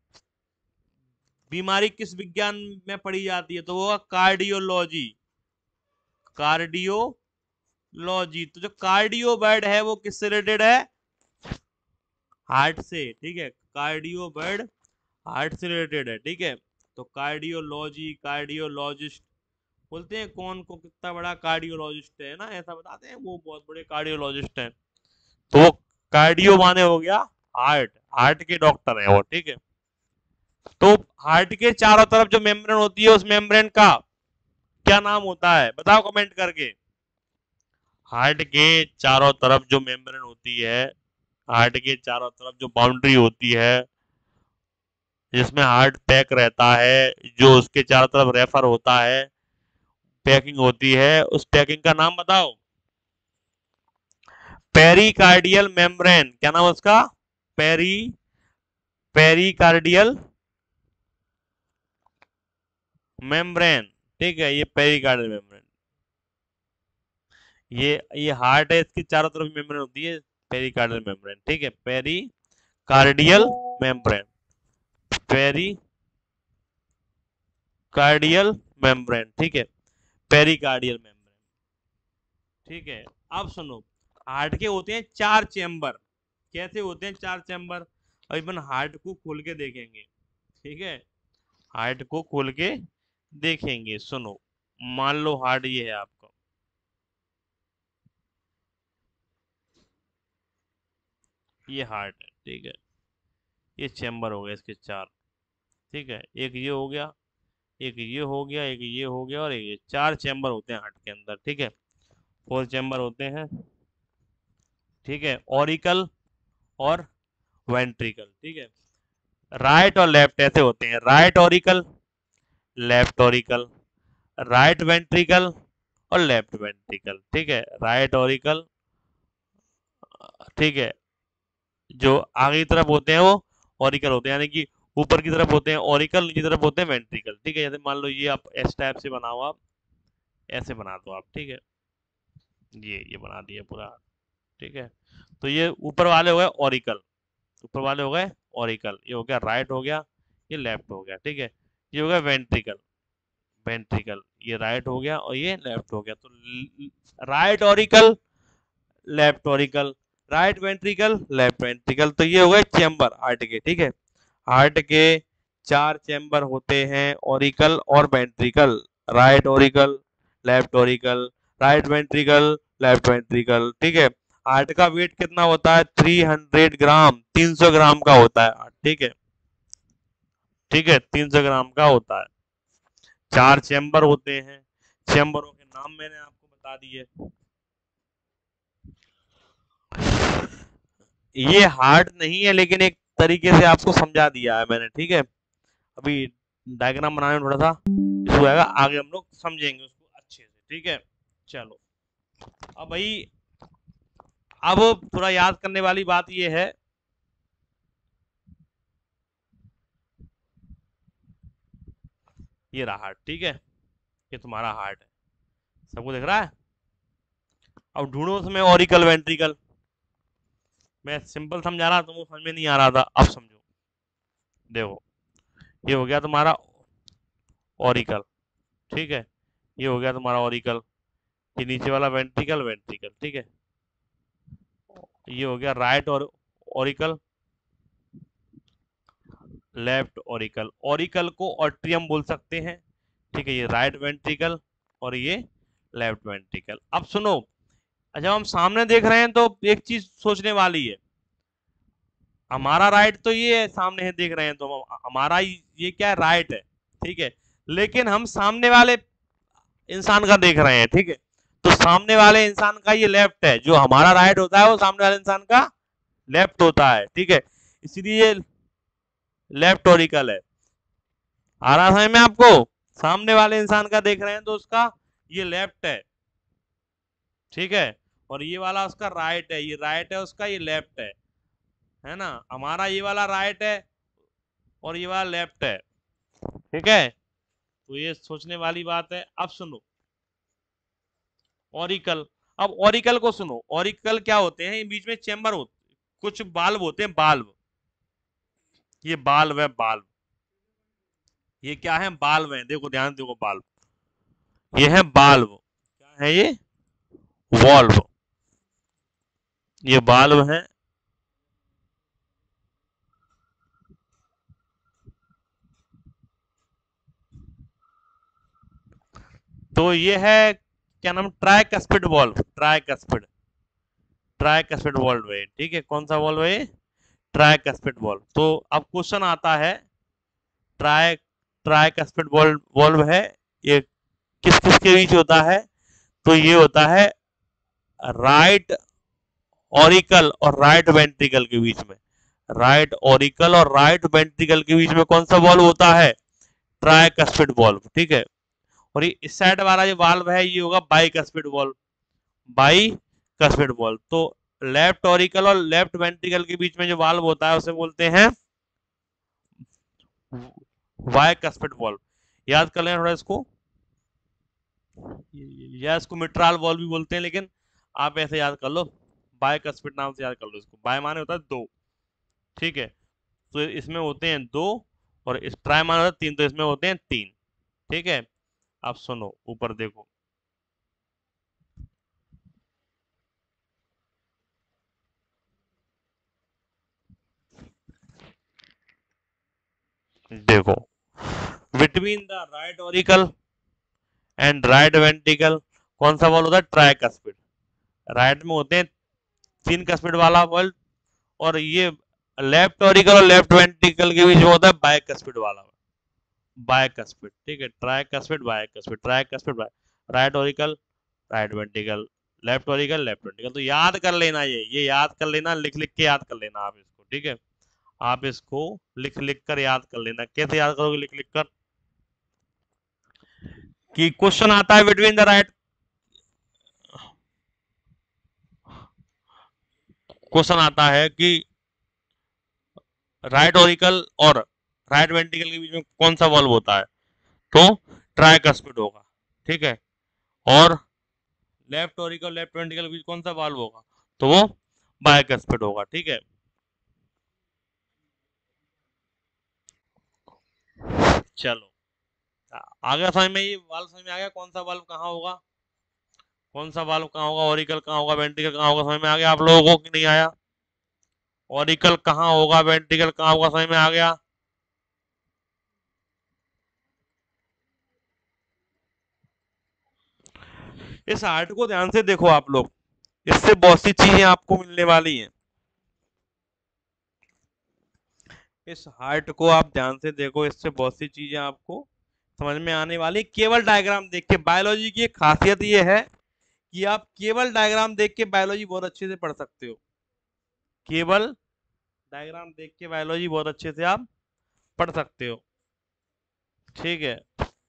बीमारी किस विज्ञान में पढ़ी जाती है? तो वो कार्डियोलॉजी, कार्डियोलॉजी। लॉजी। तो जो कार्डियोवर्ड है वो किससे रिलेटेड है? हार्ट से, ठीक है। कार्डियोवर्ड हार्ट से रिलेटेड है, ठीक है। तो कार्डियोलॉजी, कार्डियोलॉजिस्ट बोलते हैं कौन को कितना बड़ा कार्डियोलॉजिस्ट है ना, ऐसा बताते हैं वो बहुत बड़े कार्डियोलॉजिस्ट हैं। तो वो कार्डियो माने हो गया हार्ट, हार्ट के डॉक्टर है वो, ठीक है। तो हार्ट के चारों तरफ जो मेम्ब्रेन होती है उस मेम्ब्रेन का क्या नाम होता है, बताओ कमेंट करके। हार्ट के चारों तरफ जो मेम्ब्रेन होती है, हार्ट के चारों तरफ जो बाउंड्री होती है जिसमें हार्ट पैक रहता है, जो उसके चारों तरफ रेफर होता है, पैकिंग होती है, उस पैकिंग का नाम बताओ। पेरिकार्डियल मेम्ब्रेन, क्या नाम है उसका? पेरी पेरिकार्डियल मेम्ब्रेन, ठीक है। ये पेरिकार्डियल मेम्ब्रेन, ये ये हार्ट है, इसकी चारों तरफ मेम्ब्रेन होती है, पेरिकार्डियल मेम्ब्रेन, ठीक है। पेरिकार्डियल मेम्ब्रेन, पेरिकार्डियल मेम्ब्रेन, ठीक है। पेरिकार्डियल मेम्ब्रेन, ठीक है। अब सुनो, हार्ट के होते हैं चार चेम्बर। कैसे होते हैं चार चेम्बर? अब अपन हार्ट को खोल के देखेंगे, ठीक है। हार्ट को खोल के देखेंगे, सुनो। मान लो हार्ट ये है आपका, ये हार्ट है, ठीक है। ये चेम्बर हो गए इसके चार, ठीक है। एक ये हो गया, एक ये हो गया, एक ये हो गया, और एक ये, चार चेम्बर होते हैं हार्ट के अंदर, ठीक है। फोर चेम्बर होते हैं, ठीक है। ऑरिकल और वेंट्रिकल, ठीक है। राइट और लेफ्ट ऐसे होते हैं, right auricle, left auricle, right ventricle और लेफ्ट वेंट्रिकल, ठीक है। राइट ऑरिकल, ठीक है। जो आगे की तरफ होते हैं वो ऑरिकल होते हैं, यानी कि ऊपर की तरफ होते हैं ऑरिकल, नीचे तरफ होते हैं वेंट्रिकल, ठीक है। जैसे मान लो ये आप एस टाइप से बनाओ, आप ऐसे बना दो आप, ठीक है। ये ये बना दिया पूरा, ठीक है। तो ये ऊपर वाले हो गए ऑरिकल, ऊपर वाले हो गए ऑरिकल, ये हो गया राइट, हो गया ये लेफ्ट हो गया, ठीक है। ये हो गया वेंट्रिकल, वेंट्रिकल ये राइट हो गया और ये लेफ्ट हो गया। तो right auricle, left auricle, right ventricle, left ventricle, तो ये हो गए चेम्बर हार्ट के, ठीक है। हार्ट के चार चेम्बर होते हैं, ऑरिकल और ventricle, right auricle, left auricle, right ventricle, left ventricle, ठीक है। हार्ट का वेट कितना होता है? तीन सौ ग्राम, तीन सौ ग्राम का होता है हार्ट, ठीक है, ठीक है। तीन सौ ग्राम का होता है। चार चेम्बर होते हैं, चेम्बरों के नाम मैंने आपको बता दिए। ये हार्ड नहीं है, लेकिन एक तरीके से आपको समझा दिया है मैंने, ठीक है। अभी डायग्राम बनाने में थोड़ा सा इशू आएगा, आगे हम लोग समझेंगे उसको अच्छे से, ठीक है। चलो, अब भाई, अब थोड़ा याद करने वाली बात ये है, ये रहा हार्ट, ठीक है। ये तुम्हारा हार्ट है, सबको दिख रहा है। अब ढूंढो उसमें ऑरिकल वेंट्रिकल। मैं सिंपल समझा रहा, तुमको समझ में नहीं आ रहा था, अब समझो। देखो, ये हो गया तुम्हारा ऑरिकल, ठीक है। ये हो गया तुम्हारा ऑरिकल, ये नीचे वाला वेंट्रिकल, वेंट्रिकल, ठीक है। ये हो गया राइट और ऑरिकल, लेफ्ट ऑरिकल। ऑरिकल को ऑट्रियम बोल सकते हैं, ठीक है। ये राइट वेंट्रिकल और ये लेफ्ट वेंट्रिकल। अब सुनो, जब हम सामने देख रहे हैं तो एक चीज सोचने वाली है, हमारा राइट तो ये है, सामने है देख रहे हैं तो हमारा ये क्या है, राइट है, ठीक है। लेकिन हम सामने वाले इंसान का देख रहे हैं, ठीक है। तो सामने वाले इंसान का ये लेफ्ट है, जो हमारा राइट होता है वो सामने वाले इंसान का लेफ्ट होता है, ठीक है। इसलिए लेफ्ट ऑरिकल है। आ रहा समझ में आपको? सामने वाले इंसान का देख रहे हैं तो उसका ये लेफ्ट है, ठीक है। और ये वाला उसका राइट है, ये राइट है उसका, ये लेफ्ट है है ना। हमारा ये वाला राइट है और ये वाला लेफ्ट है, ठीक है। तो ये सोचने वाली बात है। अब सुनो, ऑरिकल। अब ऑरिकल को सुनो, ऑरिकल क्या होते हैं? ये बीच में चेम्बर होते, कुछ बाल्ब होते हैं, बाल्ब। ये बाल्ब है, बाल्ब। ये क्या है? बाल्ब है, देखो ध्यान देखो, बाल्ब, ये है बाल्ब। क्या है ये? वॉल्व, ये वाल्व है। तो ये है क्या नाम, tricuspid valve, tricuspid, tricuspid valve है, ठीक है। कौन सा वॉल्व है? Tricuspid valve. तो अब क्वेश्चन आता है, ट्राई ट्राइकस्पिड वॉल्व वॉल्व है, ये किस किस के बीच होता है? तो ये होता है राइट ऑरिकल और राइट वेंट्रिकल के बीच में, राइट ऑरिकल और राइट वेंट्रिकल के बीच में कौन सा वॉल्व होता है? ट्राइकस्पिड वॉल्व, ठीक है। और ये इस साइड वाला जो वाल्व है ये होगा बाइकस्पिड वॉल्व, बाइकस्पिड वॉल्व। तो लेफ्ट ऑरिकल और लेफ्ट वेंट्रिकल के बीच में जो वाल्व होता है उसे बोलते हैं बाइकस्पिड वॉल्व। याद कर लेना थोड़ा इसको, या इसको मिट्राल वॉल्व भी बोलते हैं, लेकिन आप ऐसे याद कर लो, बाइकस्पिड नाम से याद कर लो इसको। बाय माने होता है दो, ठीक है। तो इसमें होते हैं दो, और इस ट्राई माने होता है तीन, तो इसमें होते हैं तीन, ठीक है। अब सुनो, ऊपर देखो, देखो between the right auricle and right ventricle कौन सा वॉल्व होता है? ट्राइकस्पिड। राइट में होते हैं तीन कस्पिड वाला वॉल्व, और ये लेफ्ट ऑरिकल और लेफ्ट वेंट्रिकल के बीच में होता है बाइकस्पिड वाला, बाइकस्पिड, ठीक है। Tricuspid, bicuspid, tricuspid, bike, right auricle, right ventricle, left auricle, left ventricle. तो याद कर लेना, ये ये याद कर लेना, लिख लिख के याद कर लेना आप इसको, ठीक है। आप इसको लिख लिख कर याद कर लेना। कैसे याद करोगे? लिख लिख कर, कि क्वेश्चन आता है बिटवीन द राइट, क्वेश्चन आता है कि राइट ऑरिकल और राइट वेंट्रिकल के बीच में कौन सा वॉल्व होता है? तो ट्राइकस्पिड होगा, ठीक है। और लेफ्ट ऑरिकल लेफ्ट वेंट्रिकल के बीच कौन सा वाल्व होगा? तो वो बाइकस्पिड होगा, ठीक है। चलो, आगे समझ में, ये वाल्व समझ में आ गया, कौन सा वाल्व कहाँ होगा, कौन सा वाल्व कहाँ होगा, ऑरिकल कहाँ होगा, वेंट्रिकल कहाँ होगा, समझ में आ गया आप लोगों को कि नहीं आया? ऑरिकल कहाँ होगा, वेंट्रिकल कहाँ होगा, समझ में आ गया? इस आर्ट को ध्यान से देखो आप लोग, इससे बहुत सी चीजें आपको मिलने वाली हैं। इस हार्ट को आप ध्यान से देखो, इससे बहुत सी चीजें आपको समझ में आने वाली। केवल डायग्राम देख के, बायोलॉजी की एक खासियत ये है कि आप केवल डायग्राम देख के बायोलॉजी बहुत अच्छे से पढ़ सकते हो। केवल डायग्राम देख के बायोलॉजी बहुत अच्छे से आप पढ़ सकते हो, ठीक है।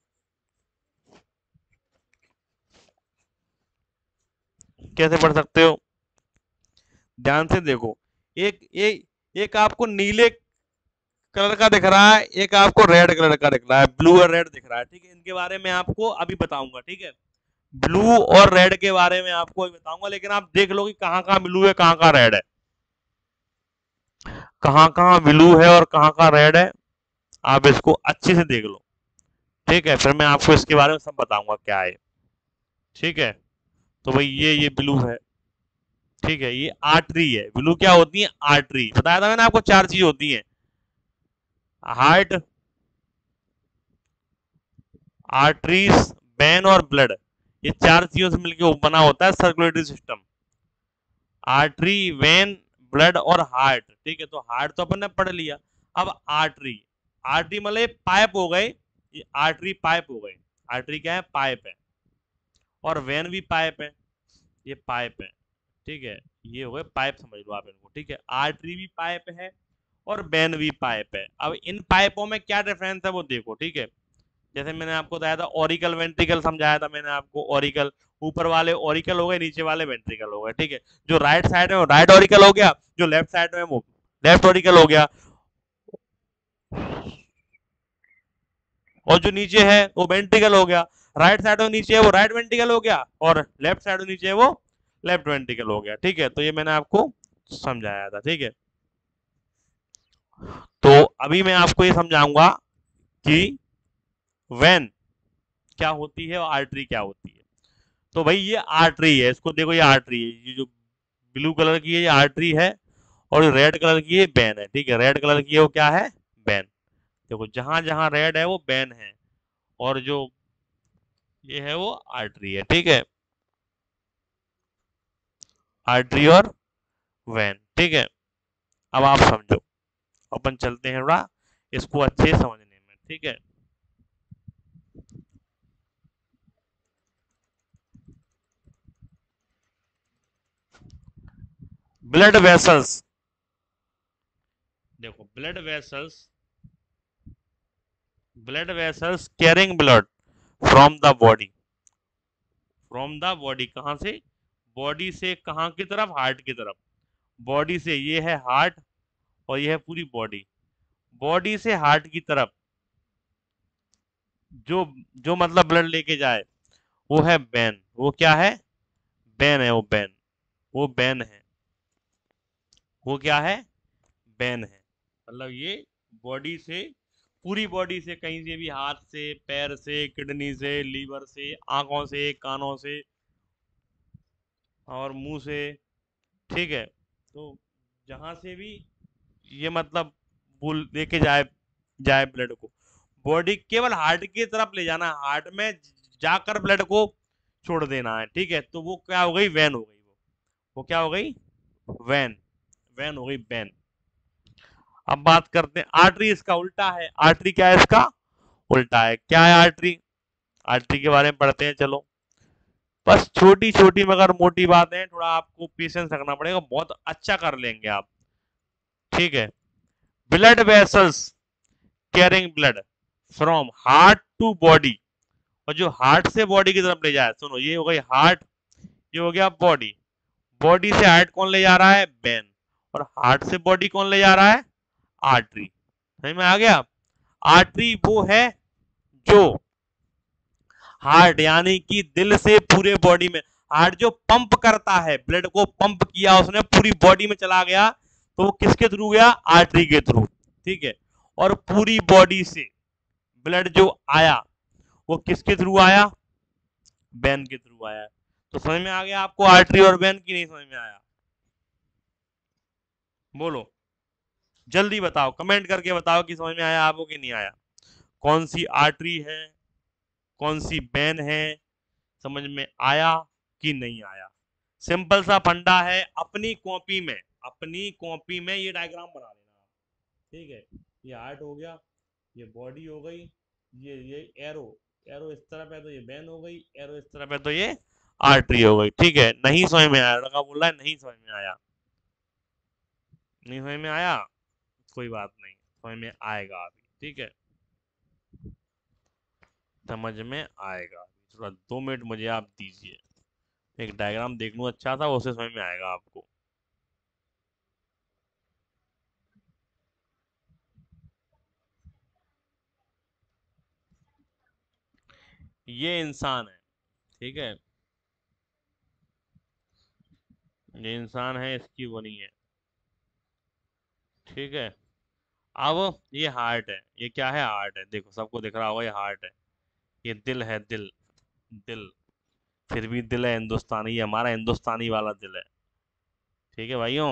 कैसे पढ़ सकते हो? ध्यान से देखो, एक एक एक आपको नीले कलर का दिख रहा है, एक आपको रेड कलर का दिख रहा है, ब्लू और रेड दिख रहा है, ठीक है। इनके बारे में आपको अभी बताऊंगा, ठीक है। ब्लू और रेड के बारे में आपको अभी बताऊंगा, लेकिन आप देख लो कि कहाँ कहाँ ब्लू है, कहाँ कहाँ रेड है, कहाँ कहाँ ब्लू है और कहाँ कहाँ रेड है। आप इसको अच्छे से देख लो, ठीक है। फिर मैं आपको इसके बारे में सब बताऊंगा क्या है, ठीक है। तो भाई ये ये ब्लू है, ठीक है। ये आर्टरी है। ब्लू क्या होती है? आर्टरी। बताया था मैंने आपको, चार चीज होती है, हार्ट, आर्टरीज, वेन और ब्लड। ये चार चीजों से मिलकर बना होता है circulatory system. Artery, vein, blood और हार्ट, ठीक है। तो हार्ट तो अपन ने पढ़ लिया। अब आर्टरी, आर्टरी मतलब पाइप हो गए, ये आर्टरी पाइप हो गए। आर्टरी क्या है? पाइप है। और वेन भी पाइप है, ये पाइप है, ठीक है। ये हो गए पाइप, समझ लो आप इनको, ठीक है। आर्टरी भी पाइप है और वेन भी पाइप है। अब इन पाइपों में क्या डिफरेंस है वो देखो, ठीक है। जैसे मैंने आपको बताया था ऑरिकल वेंट्रिकल, समझाया था मैंने आपको। ऑरिकल, ऊपर वाले ऑरिकल हो गए, नीचे वाले वेंट्रिकल हो गए, ठीक है। जो राइट साइड में वो राइट ऑरिकल हो गया, जो लेफ्ट साइड में वो लेफ्ट ऑरिकल हो गया, और जो नीचे है वो वेंट्रिकल हो गया। राइट साइड में नीचे है वो राइट वेंट्रिकल हो गया, और लेफ्ट साइड में नीचे है वो लेफ्ट वेंट्रिकल हो गया, ठीक है। तो ये मैंने आपको समझाया था, ठीक है। तो अभी मैं आपको ये समझाऊंगा कि वेन क्या होती है और आर्टरी क्या होती है। तो भाई ये आर्टरी है, इसको देखो ये आर्टरी है, ये जो ब्लू कलर की है ये आर्टरी है, और रेड कलर की ये वेन है, ठीक है। रेड कलर की है वो क्या है, वेन। देखो जहां जहां रेड है वो वेन है, और जो ये है वो आर्टरी है, ठीक है। आर्टरी और वेन, ठीक है। अब आप समझो, अपन चलते हैं थोड़ा इसको अच्छे से समझने में, ठीक है। ब्लड वेसल्स, देखो blood vessels, blood vessels carrying blood from the body, from the body कहां से, बॉडी से कहां की तरफ, हार्ट की तरफ। बॉडी से, ये है हार्ट और ये है पूरी बॉडी, बॉडी से हार्ट की तरफ जो जो मतलब ब्लड लेके जाए वो है वेन। वो क्या है, वेन है, वो वेन, वो वेन है, वो क्या है, वेन है। मतलब ये बॉडी से, पूरी बॉडी से, कहीं से भी, हाथ से, पैर से, किडनी से, लीवर से, आंखों से, कानों से और मुंह से, ठीक है। तो जहां से भी ये मतलब वो लेके जाए जाए ब्लड को, बॉडी केवल हार्ट की तरफ ले जाना है, हार्ट में जाकर ब्लड को छोड़ देना है, ठीक है। तो वो क्या हो गई, वैन हो गई, वो वो क्या हो गई, वैन, वैन हो गई, वैन। अब बात करते हैं आर्टरी, इसका उल्टा है। आर्टरी क्या है, इसका उल्टा है। क्या है आर्टरी, आर्टरी के बारे में पढ़ते हैं, चलो। बस छोटी छोटी मगर मोटी बातें, थोड़ा आपको पेशेंस रखना पड़ेगा, बहुत अच्छा कर लेंगे आप, ठीक है। Blood vessels carrying blood from heart to body, और जो हार्ट से बॉडी की तरफ ले जाए, सुनो, ये हो गई हार्ट, ये हो गया बॉडी, बॉडी से हार्ट कौन ले जा रहा है, वेन, और हार्ट से बॉडी कौन ले जा रहा है, आर्टरी। समझ में आ गया। आर्टरी वो है जो हार्ट यानी कि दिल से पूरे बॉडी में, हार्ट जो पंप करता है, ब्लड को पंप किया उसने, पूरी बॉडी में चला गया, तो वो किसके थ्रू गया, आर्टरी के थ्रू, ठीक है। और पूरी बॉडी से ब्लड जो आया वो किसके थ्रू आया, वेन के थ्रू आया। तो समझ में आ गया आपको आर्टरी और वेन की, नहीं समझ में आया, बोलो, जल्दी बताओ, कमेंट करके बताओ कि समझ में आया आपको कि नहीं आया। कौन सी आर्टरी है, कौन सी वेन है, समझ में आया कि नहीं आया। सिंपल सा फंडा है, अपनी कॉपी में, अपनी कॉपी में ये डायग्राम बना लेना, ठीक है। ये हार्ट हो गया, ये बॉडी हो गई, ये ये एरो, एरो इस तरफ है तो ये वेन हो गई, एरो इस तरफ है तो ये आर्टरी हो गई, ठीक है। नहीं समझ में आया, लड़का बोल रहा है नहीं समझ में आया, नहीं समझ में आया, कोई बात नहीं, समझ में आएगा अभी, ठीक है, समझ में आएगा। थोड़ा दो मिनट मुझे आप दीजिए, एक डायग्राम देख लूं अच्छा था, उसे समझ में आएगा आपको। ये इंसान है, ठीक है, ये इंसान है, इसकी बनी है, ठीक है। अब ये हार्ट है, ये क्या है, हार्ट है, देखो सबको दिख रहा होगा ये हार्ट है, ये दिल है, दिल, दिल, फिर भी दिल है हिंदुस्तानी, ये हमारा हिंदुस्तानी वाला दिल है, ठीक है भाइयों,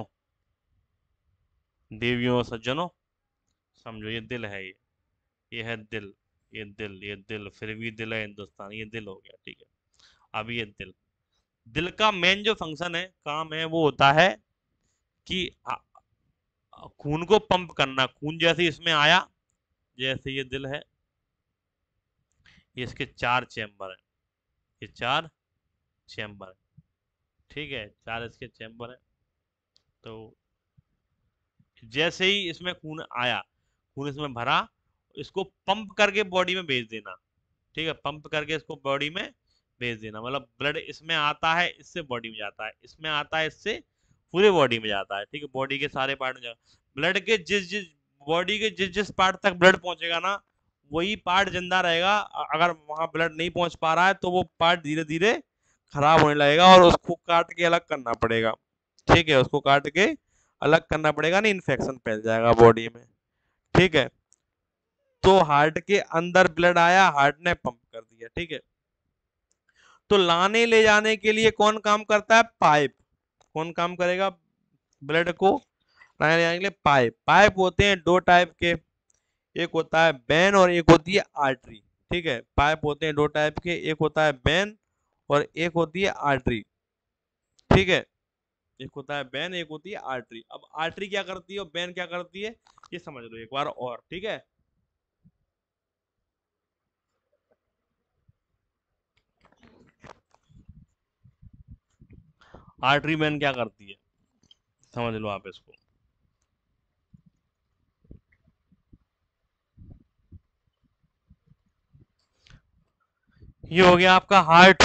देवियों सज्जनों, समझो ये दिल है, ये ये है दिल, ये दिल, ये दिल, फिर भी दिल है हिंदुस्तानी, ये दिल हो गया, ठीक है। अब ये दिल, दिल का मेन जो फंक्शन है, काम है, वो होता है कि आ- खून को पंप करना। खून जैसे इसमें आया, जैसे ये दिल है, ये इसके चार चैम्बर है, ये चार चैम्बर है, ठीक है, चार इसके चैम्बर है। तो जैसे ही इसमें खून आया, खून इसमें भरा, इसको पंप करके बॉडी में भेज देना, ठीक है, पंप करके इसको बॉडी में भेज देना, मतलब ब्लड इसमें आता है, इससे बॉडी में जाता है, इसमें आता है, इससे पूरे बॉडी में जाता है, ठीक है, बॉडी के सारे पार्ट में जाता, ब्लड के जिस जिस बॉडी के जिस जिस पार्ट तक ब्लड पहुंचेगा ना, वही पार्ट जिंदा रहेगा। अगर वहां ब्लड नहीं पहुंच पा रहा है तो वो पार्ट धीरे धीरे खराब होने लगेगा, और उसको काट के अलग करना पड़ेगा, ठीक है, उसको काट के अलग करना पड़ेगा, नहीं इन्फेक्शन फैल जाएगा बॉडी में, ठीक है। तो हार्ट के अंदर ब्लड आया, हार्ट ने पंप कर दिया, ठीक है। तो लाने ले जाने के लिए कौन काम करता है? पाइप। कौन काम करेगा ब्लड को लाने ले जाने के लिए? पाइप। पाइप होते हैं दो टाइप के, एक होता है वेन और एक होती है आर्टरी। ठीक है, पाइप होते हैं दो टाइप के, एक होता है वेन और एक होती है आर्टरी। ठीक है, एक होता है वेन, एक होती है आर्टरी। अब आर्टरी क्या करती है और वेन क्या करती है, ये समझ लो एक बार और। ठीक है, आर्टरी वेन क्या करती है, समझ लो आप इसको। ये हो गया आपका हार्ट,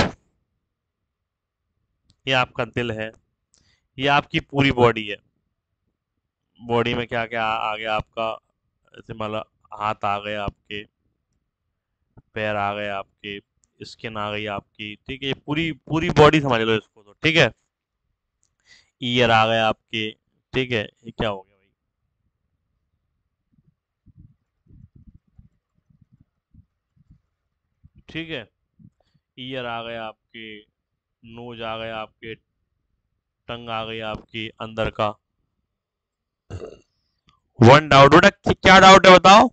ये आपका दिल है, ये आपकी पूरी बॉडी है। बॉडी में क्या क्या आ गया आपका, जैसे मतलब हाथ आ गए आपके, पैर आ गए आपके, स्किन आ गई आपकी। ठीक है, ये पूरी पूरी बॉडी समझ लो इसको तो। ठीक है, ईयर आ गए आपके। ठीक है, ये क्या हो गया भाई, ठीक है, ईयर आ गए आपके, नोज आ गए आपके, टंग आ गई आपकी अंदर का। वन डाउट बेटा, क्या डाउट है बताओ?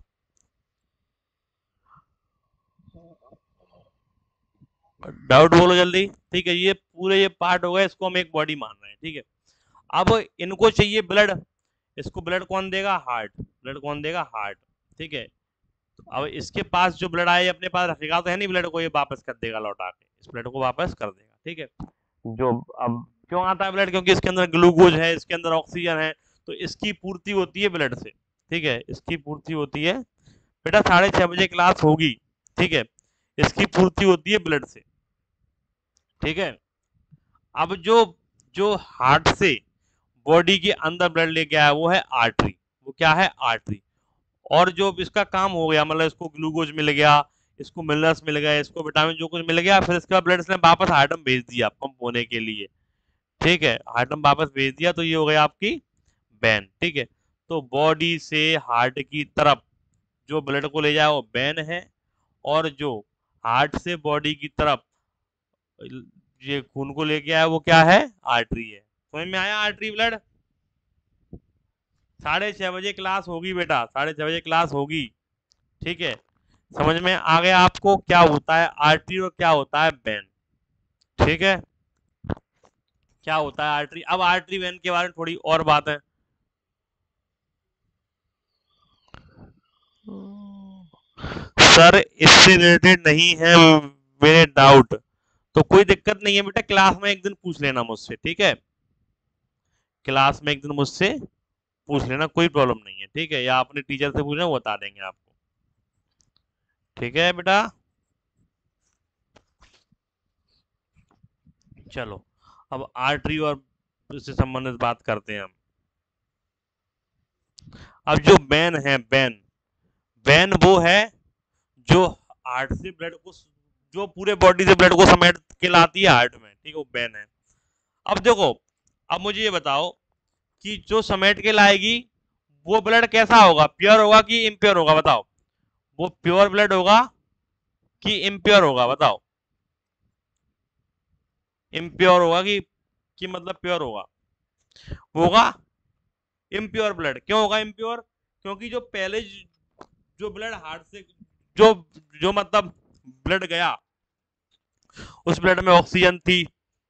डाउट बोलो जल्दी। ठीक है, ये पूरे ये पार्ट हो गए, इसको हम एक बॉडी मान रहे हैं। ठीक है, अब इनको चाहिए ब्लड, इसको ब्लड कौन देगा? हार्ट। ब्लड कौन देगा? हार्ट। ठीक है, तो अब इसके पास जो ब्लड आए अपने पास रखेगा तो है नहीं ब्लड को, ये वापस कर देगा लौटा के, इस ब्लड को वापस कर देगा। ठीक है, जो अब क्यों आता है ब्लड? क्योंकि इसके अंदर ग्लूकोज है, इसके अंदर ऑक्सीजन है, तो इसकी पूर्ति होती है ब्लड से। ठीक है, इसकी पूर्ति होती है बेटा, साढ़े छह बजे क्लास होगी। ठीक है, इसकी पूर्ति होती है ब्लड से। ठीक है, अब जो जो हार्ट से बॉडी के अंदर ब्लड लेके आया वो है आर्टरी। वो क्या है? आर्टरी। और जो इसका काम हो गया, मतलब इसको ग्लूकोज मिल गया, इसको मिनरल्स मिल गए, इसको विटामिन जो कुछ मिल गया, फिर इसके बाद ब्लड इसने वापस हार्ट में भेज दिया पंप होने के लिए। ठीक है, हार्ट में वापस भेज दिया, तो ये हो गया आपकी वेन। ठीक है, तो बॉडी से हार्ट की तरफ जो ब्लड को ले जाए वो वेन है, और जो हार्ट से बॉडी की तरफ ये खून को लेके आया वो क्या है? आर्टरी है। समझ में आया? Artery blood. साढ़े छह बजे क्लास होगी बेटा, साढ़े छह बजे क्लास होगी। ठीक है, समझ में आ गया आपको क्या होता है आर्टरी और क्या होता है वेन? ठीक है, क्या होता है आर्टरी। अब आर्टरी वेन के बारे में थोड़ी और बात है। सर इससे रिलेटेड नहीं है मेरे डाउट, तो कोई दिक्कत नहीं है बेटा, क्लास में एक दिन पूछ लेना मुझसे। ठीक है, क्लास में एक दिन मुझसे पूछ लेना, कोई प्रॉब्लम नहीं है। ठीक है, या अपने टीचर से पूछना, वो बता देंगे आपको। ठीक है बेटा, चलो अब आर्टरी और इससे संबंधित बात करते हैं हम। अब जो वेन है, वेन वेन वो है जो हार्ट से ब्लड को, जो पूरे बॉडी से ब्लड को समेट के लाती है हार्ट में। ठीक है, वो वेन है। अब देखो, अब मुझे ये बताओ कि जो समेट के लाएगी वो ब्लड कैसा होगा? प्योर होगा कि इम्प्योर होगा? बताओ, वो प्योर ब्लड होगा कि इम्प्योर होगा? बताओ, इम्प्योर होगा कि कि मतलब प्योर होगा? होगा इम्प्योर ब्लड। क्यों होगा इम्प्योर? क्योंकि जो पहले जो ब्लड हार्ट से जो जो मतलब ब्लड गया, उस ब्लड में ऑक्सीजन थी।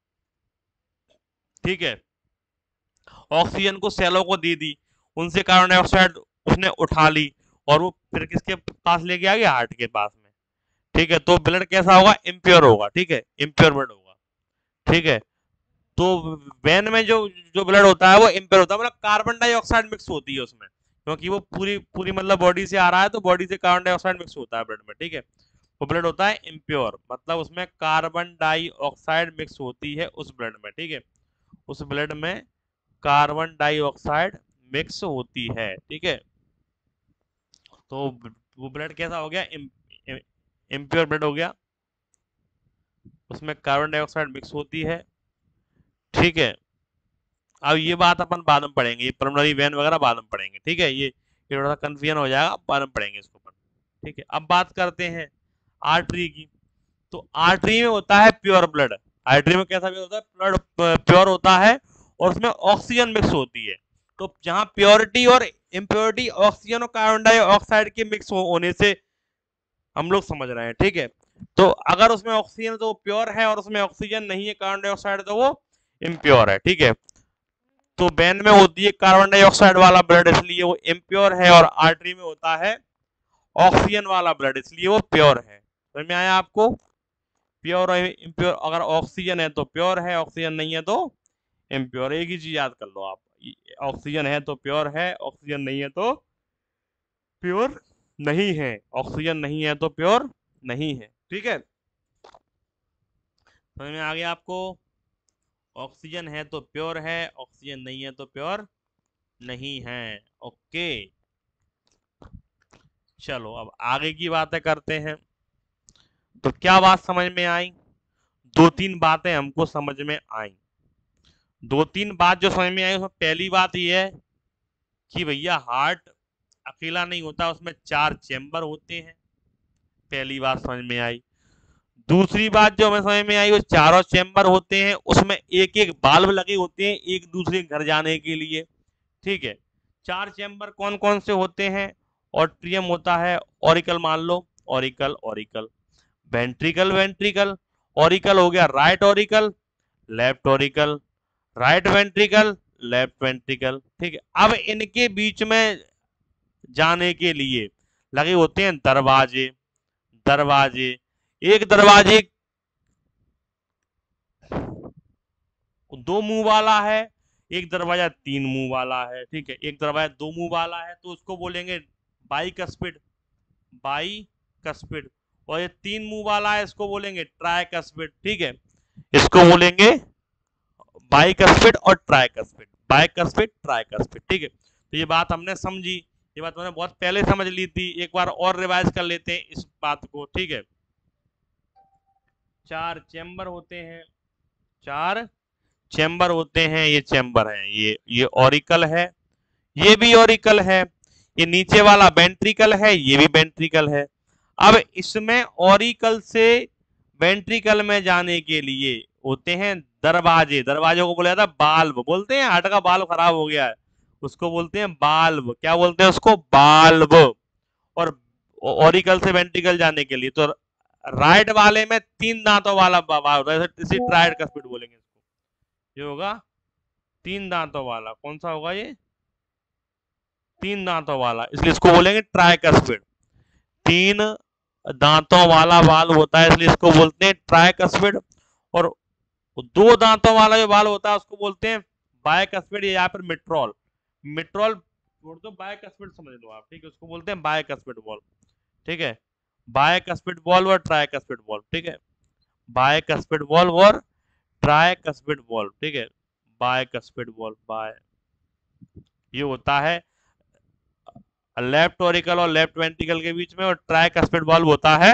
ठीक है, ऑक्सीजन को सेलों को दे दी, उनसे कार्बन डाइऑक्साइड उसने उठा ली, और वो फिर किसके पास लेके आ गया? हार्ट के पास में। ठीक है, तो ब्लड कैसा होगा? इम्प्योर होगा। ठीक है, इम्प्योर ब्लड होगा। ठीक है, तो वेन में जो जो ब्लड होता है वो इम्प्योर होता है, मतलब कार्बन डाइऑक्साइड मिक्स होती है उसमें, क्योंकि वो पूरी पूरी मतलब बॉडी से आ रहा है, तो बॉडी से कार्बन डाइऑक्साइड मिक्स होता है ब्लड में। ठीक है, वो ब्लड होता है इम्प्योर, मतलब उसमें कार्बन डाइऑक्साइड मिक्स होती है उस ब्लड में। ठीक है, उस ब्लड में कार्बन डाइऑक्साइड मिक्स होती है। ठीक है, तो वो ब्लड कैसा हो गया? इम्प्योर ब्लड हो गया, उसमें कार्बन डाइऑक्साइड मिक्स होती है। ठीक है, अब ये बात अपन बाद में पढ़ेंगे, ये पल्मोनरी वेन वगैरह बाद में पढ़ेंगे। ठीक है, ये ये थोड़ा सा कंफ्यूजन हो जाएगा, बाद में पढ़ेंगे इसको अपन। ठीक है, अब बात करते हैं आर्टरी की। तो आर्टरी में होता है प्योर ब्लड, आर्टरी में कैसा भी होता है, ब्लड प्योर होता है और उसमें ऑक्सीजन मिक्स होती है। तो जहां प्योरिटी और इम्प्योरिटी ऑक्सीजन और कार्बन डाइऑक्साइड के मिक्स होने से हम लोग समझ रहे हैं, ठीक है। तो अगर उसमें ऑक्सीजन तो प्योर है और उसमें ऑक्सीजन नहीं है, कार्बन डाइऑक्साइड, तो वो इम्प्योर है, ठीक है। तो वेन में होती है कार्बन डाइऑक्साइड वाला ब्लड, इसलिए वो इम्प्योर है, और आर्टरी में होता है ऑक्सीजन वाला ब्लड, इसलिए वो प्योर है। समझ में आया आपको? प्योर और इम्प्योर, अगर ऑक्सीजन है तो प्योर है, ऑक्सीजन नहीं है तो इम्प्योर। एक ही चीज याद कर लो आप, ऑक्सीजन है तो प्योर है, ऑक्सीजन नहीं है तो प्योर नहीं है, ऑक्सीजन नहीं है तो प्योर नहीं है, ठीक है। समझ में आ गया आपको? ऑक्सीजन है तो प्योर है, ऑक्सीजन नहीं है तो प्योर नहीं है। ओके, चलो अब आगे की बातें करते हैं। तो क्या बात समझ में आई? दो तीन बातें हमको समझ में आई। दो तीन बात जो समझ में आई, उसमें पहली बात यह है कि भैया हार्ट अकेला नहीं होता, उसमें चार चेंबर होते हैं। पहली बात समझ में आई। दूसरी बात जो हमें समझ में आई, वो चारों चेंबर होते हैं, उसमें एक एक बाल्ब लगे होते हैं एक दूसरे घर जाने के लिए, ठीक है। चार चेंबर कौन कौन से होते हैं? ऑट्रियम होता है, ऑरिकल मान लो, auricle auricle, ventricle ventricle, auricle हो गया right auricle, left auricle, right ventricle, left ventricle, ठीक है। अब इनके बीच में जाने के लिए लगे होते हैं दरवाजे, दरवाजे, एक दरवाजे दो मुंह वाला है, एक दरवाजा तीन मुंह वाला है, ठीक है। एक दरवाजा दो मुंह वाला है तो उसको बोलेंगे बाइकस्पिड, बाइकस्पिड। और ये तीन मुंह वाला है, इसको बोलेंगे ट्राइकस्पिड, ठीक है। इसको बोलेंगे बाइकस्पिड और ट्राइकस्पिड, बाइकस्पिड ट्राइकस्पिड, ठीक है। तो ये बात हमने समझी, ये बात हमने बहुत पहले समझ ली थी, एक बार और रिवाइज कर लेते हैं इस बात को, ठीक है। चार चेंबर होते हैं, चार चेंबर होते हैं, ये चेंबर है, ये ये ऑरिकल है, ये भी ऑरिकल है, ये नीचे वाला वेंट्रिकल है, ये भी वेंट्रिकल है। अब इसमें ऑरिकल से वेंट्रिकल में जाने के लिए होते हैं दरवाजे, दरवाजों को बोला जाता है बाल्ब, बोलते हैं हार्ट का बाल्ब खराब हो गया है उसको बोलते हैं बाल्ब, क्या बोलते हैं उसको? बाल्ब। और ऑरिकल से वेंट्रिकल जाने के लिए तो राइट वाले में तीन दांतों वाला बाबा होता है, इसी ट्राइकस्पिड बोलेंगे इसको। ये होगा तीन दांतों वाला, कौन सा होगा ये? तीन दांतों वाला, इसलिए इसको बोलेंगे ट्राइकस्पिड। तीन दांतों वाला बाल होता है, इसलिए इसको बोलते हैं ट्राइकस्पिड। और दो दांतों वाला जो बाल होता है उसको बोलते हैं बाइकस्पिड, या फिर मिट्रॉल, मिट्रॉल छोड़ दो, बाइकस्पिड समझ लो आप, ठीक है। उसको बोलते हैं बाइकस्पिड बॉल, ठीक है। बाइकस्पिड बॉल और ट्राइकस्पिड बॉल, ठीक है। बाइकस्पिड बॉल और ट्राइकस्पिड बॉल, ठीक है। बाइकस्पिड बॉल, बाय, ये होता है लेफ्ट ऑरिकल और लेफ्ट वेंट्रिकल के बीच में, और ट्राइकस्पिड बॉल होता है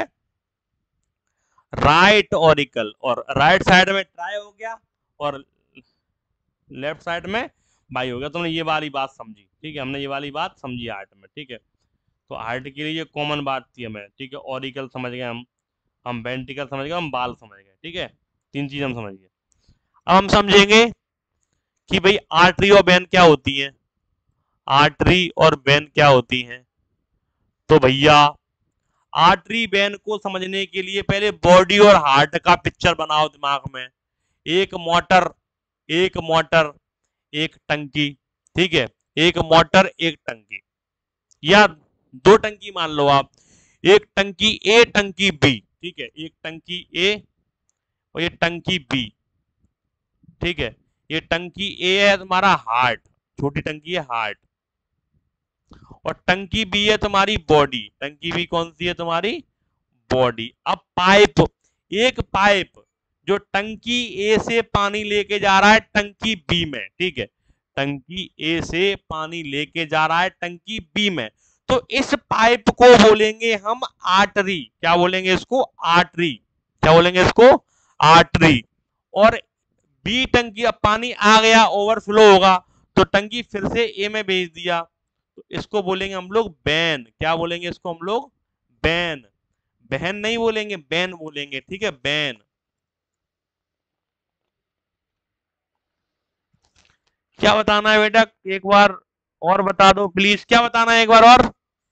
राइट ऑरिकल, और राइट साइड में ट्राई हो गया और लेफ्ट साइड में बाई हो गया। तुमने ये वाली बात समझी, ठीक है, हमने ये वाली बात समझी हार्ट में, ठीक है। तो हार्ट के लिए ये कॉमन बात थी हमें, ठीक है। ऑरिकल समझ गए हम हम वेंट्रिकल समझ गए, हम बाल समझ गए, ठीक है। तीन चीज हम समझ गए। अब हम समझेंगे कि भाई आर्टरी और वेन क्या होती है, आर्टरी और वेन क्या होती है। तो भैया आर्टरी वेन को समझने के लिए पहले बॉडी और हार्ट का पिक्चर बनाओ दिमाग में। एक मोटर, एक मोटर, एक टंकी, ठीक है। एक मोटर एक टंकी, या दो टंकी मान लो आप, एक टंकी ए टंकी बी, ठीक है। एक टंकी ए और ये टंकी बी, ठीक है। ये टंकी ए है तुम्हारा हार्ट, छोटी टंकी है हार्ट, और टंकी बी है तुम्हारी बॉडी, टंकी बी कौन सी है तुम्हारी? बॉडी। अब पाइप, एक पाइप जो टंकी ए से पानी लेके जा रहा है टंकी बी में, ठीक है। टंकी ए से पानी लेके जा रहा है टंकी बी में, तो इस पाइप को बोलेंगे हम आर्टरी। क्या बोलेंगे इसको? आर्टरी। क्या बोलेंगे इसको? आर्टरी। और बी टंकी, अब पानी आ गया, ओवरफ्लो होगा, तो टंकी फिर से ए में भेज दिया, तो इसको बोलेंगे हम लोग बैन। क्या बोलेंगे इसको हम लोग? बैन। बहन नहीं बोलेंगे, बैन बोलेंगे, ठीक है, बैन। क्या बताना है बेटा, एक बार और बता दो प्लीज, क्या बताना है एक बार और।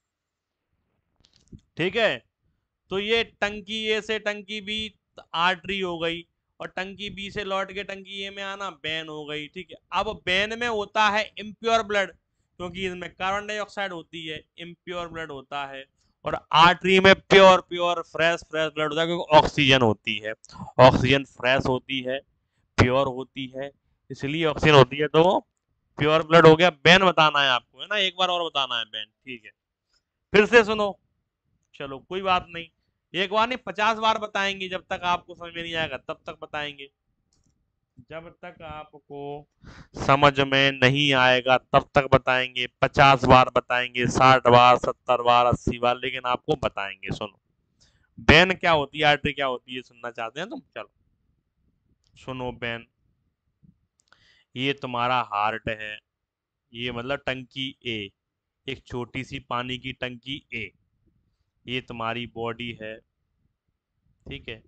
ठीक है, तो ये टंकी ए से टंकी बी आर्टरी हो गई, और टंकी बी से लौट के टंकी ए में आना वेन हो गई। ठीक है, अब वेन में होता है इम्प्योर ब्लड, क्योंकि इसमें कार्बन डाइऑक्साइड होती है, इम्प्योर ब्लड होता है। और आर्टरी में pure pure fresh fresh blood होता है, क्योंकि ऑक्सीजन होती है, ऑक्सीजन फ्रेश होती है, प्योर होती है, इसलिए ऑक्सीजन होती है, तो प्योर ब्लड हो गया। बैन बताना है आपको, है ना, एक बार और बताना है बैन। ठीक है, फिर से सुनो, चलो कोई बात नहीं, एक बार नहीं पचास बार बताएंगे, जब तक आपको समझ में नहीं आएगा तब तक बताएंगे, जब तक आपको समझ में नहीं आएगा तब तक बताएंगे, पचास बार बताएंगे, साठ बार, सत्तर बार, अस्सी बार, लेकिन आपको बताएंगे। सुनो, बैन क्या होती है, आर्टरी क्या होती है, सुनना चाहते हैं तुम, चलो सुनो। बैन, ये तुम्हारा हार्ट है, ये मतलब टंकी ए, एक छोटी सी पानी की टंकी ए, ये तुम्हारी बॉडी है, ठीक है।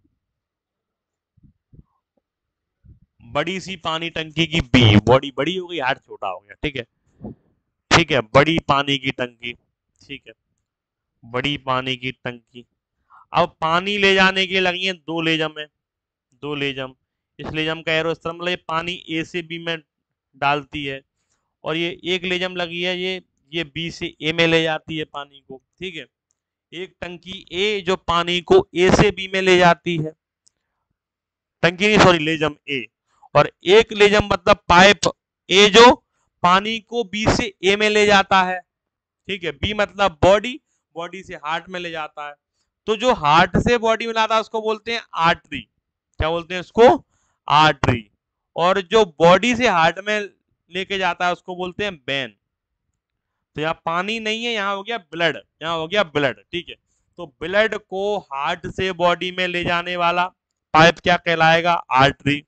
बड़ी सी पानी टंकी की बी, बॉडी बड़ी हो गई, हार्ट छोटा हो गया, ठीक है। ठीक है, बड़ी पानी की टंकी, ठीक है, बड़ी पानी की टंकी। अब पानी ले जाने के लिए लगी है दो लेजम है, दो लेजम, इस लेजम का एरो इस तरह, मतलब ये पानी ए से बी में डालती है, और ये एक लेजम लगी है, ये ये बी से ए में ले जाती है पानी को, ठीक है। एक टंकी ए जो पानी को ए से बी में ले जाती है, टंकी नहीं सॉरी लेजम ए, और एक लेजम मतलब पाइप ए जो पानी को बी से ए में ले जाता है, ठीक है। बी मतलब बॉडी, बॉडी से हार्ट में ले जाता है, तो जो हार्ट से बॉडी में लाता है उसको बोलते हैं आर्टरी, क्या बोलते हैं उसको, आर्टरी। और जो बॉडी से हार्ट में लेके जाता है उसको बोलते हैं वेन। तो यहाँ पानी नहीं है, यहाँ हो गया ब्लड, यहाँ हो गया ब्लड, ठीक है। तो ब्लड को हार्ट से बॉडी में ले जाने वाला पाइप क्या कहलाएगा, आर्टरी।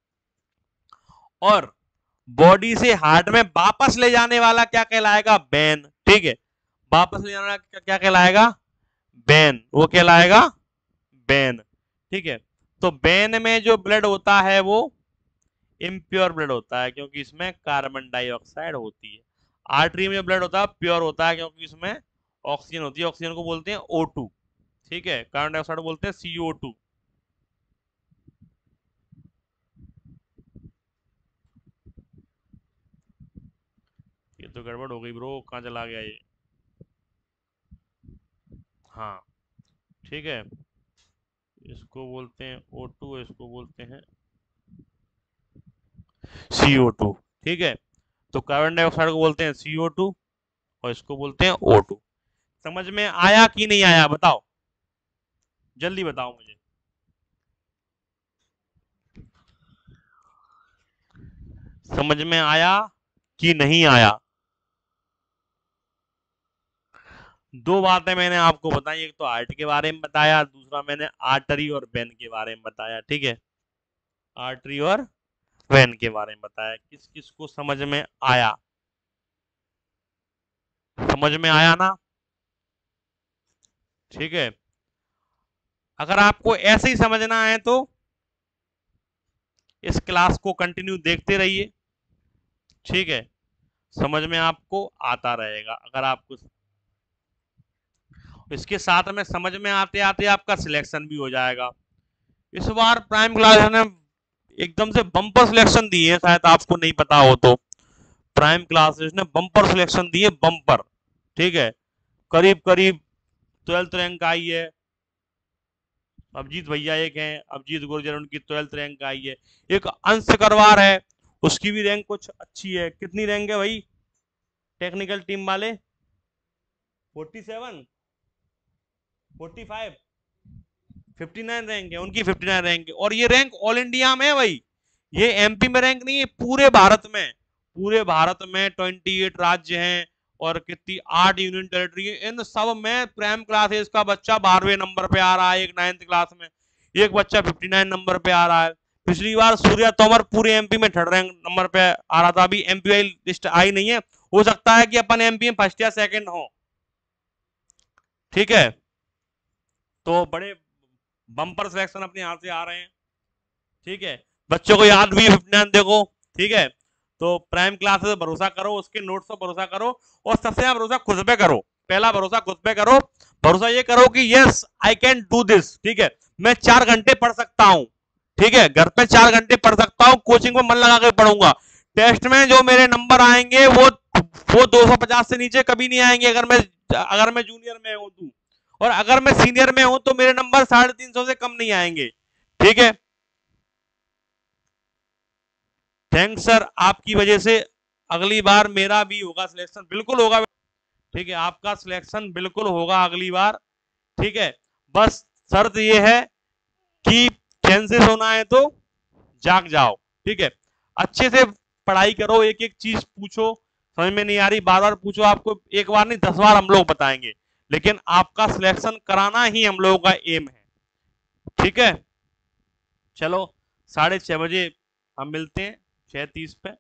और बॉडी से हार्ट में वापस ले जाने वाला क्या कहलाएगा, वेन, ठीक है। वापस ले जाने वाला क्या कहलाएगा, वेन, वो कहलाएगा वेन, ठीक है। तो वेन में जो ब्लड होता है वो इम्प्योर ब्लड होता है, क्योंकि इसमें कार्बन डाइऑक्साइड होती है। आर्टरी में जो ब्लड होता है प्योर होता है, क्योंकि इसमें ऑक्सीजन होती है, ऑक्सीजन को बोलते हैं ओ टू, ठीक है, कार्बन डाइऑक्साइड को बोलते हैं सी ओ टू। ये तो गड़बड़ हो गई ब्रो, कहाँ चला गया ये, हाँ, ठीक है, इसको बोलते हैं ओ टू, इसको बोलते हैं सी ओ टू, ठीक है। तो कार्बन डाइऑक्साइड को बोलते हैं सी ओ टू, और इसको बोलते हैं ओ टू। समझ में आया कि नहीं आया, बताओ, जल्दी बताओ मुझे। समझ में आया कि नहीं आया। दो बातें मैंने आपको बताई, एक तो आर्ट के बारे में बताया, दूसरा मैंने आर्टरी और वेन के बारे में बताया, ठीक है, आर्टरी और वेन के बारे में बताया। किस किस को समझ में आया, समझ में आया ना, ठीक है। अगर आपको ऐसे ही समझना है तो इस क्लास को कंटिन्यू देखते रहिए, ठीक है, समझ में आपको आता रहेगा। अगर आपको इसके साथ में समझ में आते आते आपका सिलेक्शन भी हो जाएगा। इस बार प्राइम क्लास ने एकदम से बम्पर सिलेक्शन दिए है, शायद आपको नहीं पता हो तो। प्राइम क्लासेस ने बम्पर सिलेक्शन दिए, बम्पर, ठीक है, करीब करीब ट्वेल्थ रैंक आई है। अभिजीत भैया एक हैं, अभिजीत गुर्जर, उनकी ट्वेल्थ रैंक आई है। एक अंश करवार है, उसकी भी रैंक कुछ अच्छी है। कितनी रैंक है भाई टेक्निकल टीम वाले, forty seven, forty five, fifty nine rank है उनकी, फिफ्टी नाइन रैंक है। और ये रैंक ऑल इंडिया में है भाई, ये एमपी में रैंक नहीं है, पूरे भारत में, पूरे भारत में अट्ठाईस राज्य हैं और कितनी आठ यूनियन टेरिटरी है, इन सब में प्राइम क्लासेस का बच्चा बारहवें नंबर पे आ रहा है, एक नाइन्थ क्लास में एक बच्चा फिफ्टी नाइन नंबर पे आ रहा है। पिछली बार सूर्या तोमर पूरे एमपी में थर्ड रैंक नंबर पे आ रहा था, अभी एमपीआई लिस्ट आई नहीं है, हो सकता है कि अपन एमपी में फर्स्ट या सेकंड हो, ठीक है। तो बड़े बम्पर सिलेक्शन अपने यहाँ से आ रहे हैं, ठीक है। बच्चों को याद भी ध्यान देखो, ठीक है। तो प्राइम क्लास पे भरोसा करो, उसके नोट्स पर भरोसा करो, और सबसे ज्यादा भरोसा खुद पे करो। पहला भरोसा खुद पे करो, भरोसा ये करो कि yes I can do this, ठीक है। मैं चार घंटे पढ़ सकता हूँ, ठीक है, घर पे चार घंटे पढ़ सकता हूँ, कोचिंग में मन लगा के पढ़ूंगा। टेस्ट में जो मेरे नंबर आएंगे वो वो दो सौ पचास से नीचे कभी नहीं आएंगे, अगर मैं अगर मैं जूनियर में हूँ तो, और अगर मैं सीनियर में हूं तो मेरे नंबर साढ़े तीन सौ से कम नहीं आएंगे, ठीक है। थैंक्स सर, आपकी वजह से अगली बार मेरा भी होगा सिलेक्शन, बिल्कुल होगा, ठीक है, आपका सिलेक्शन बिल्कुल होगा अगली बार, ठीक है। बस शर्त ये है कि चांसेस होना है तो जाग जाओ, ठीक है। अच्छे से पढ़ाई करो, एक एक चीज पूछो, समझ में नहीं आ रही बार बार पूछो, आपको एक बार नहीं दस बार हम लोग बताएंगे, लेकिन आपका सिलेक्शन कराना ही हम लोगों का एम है, ठीक है। चलो, साढ़े छह बजे हम मिलते हैं, छह तीस पे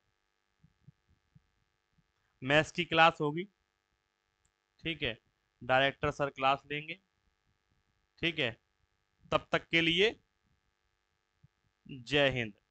मैथ्स की क्लास होगी, ठीक है। डायरेक्टर सर क्लास लेंगे, ठीक है। तब तक के लिए जय हिंद।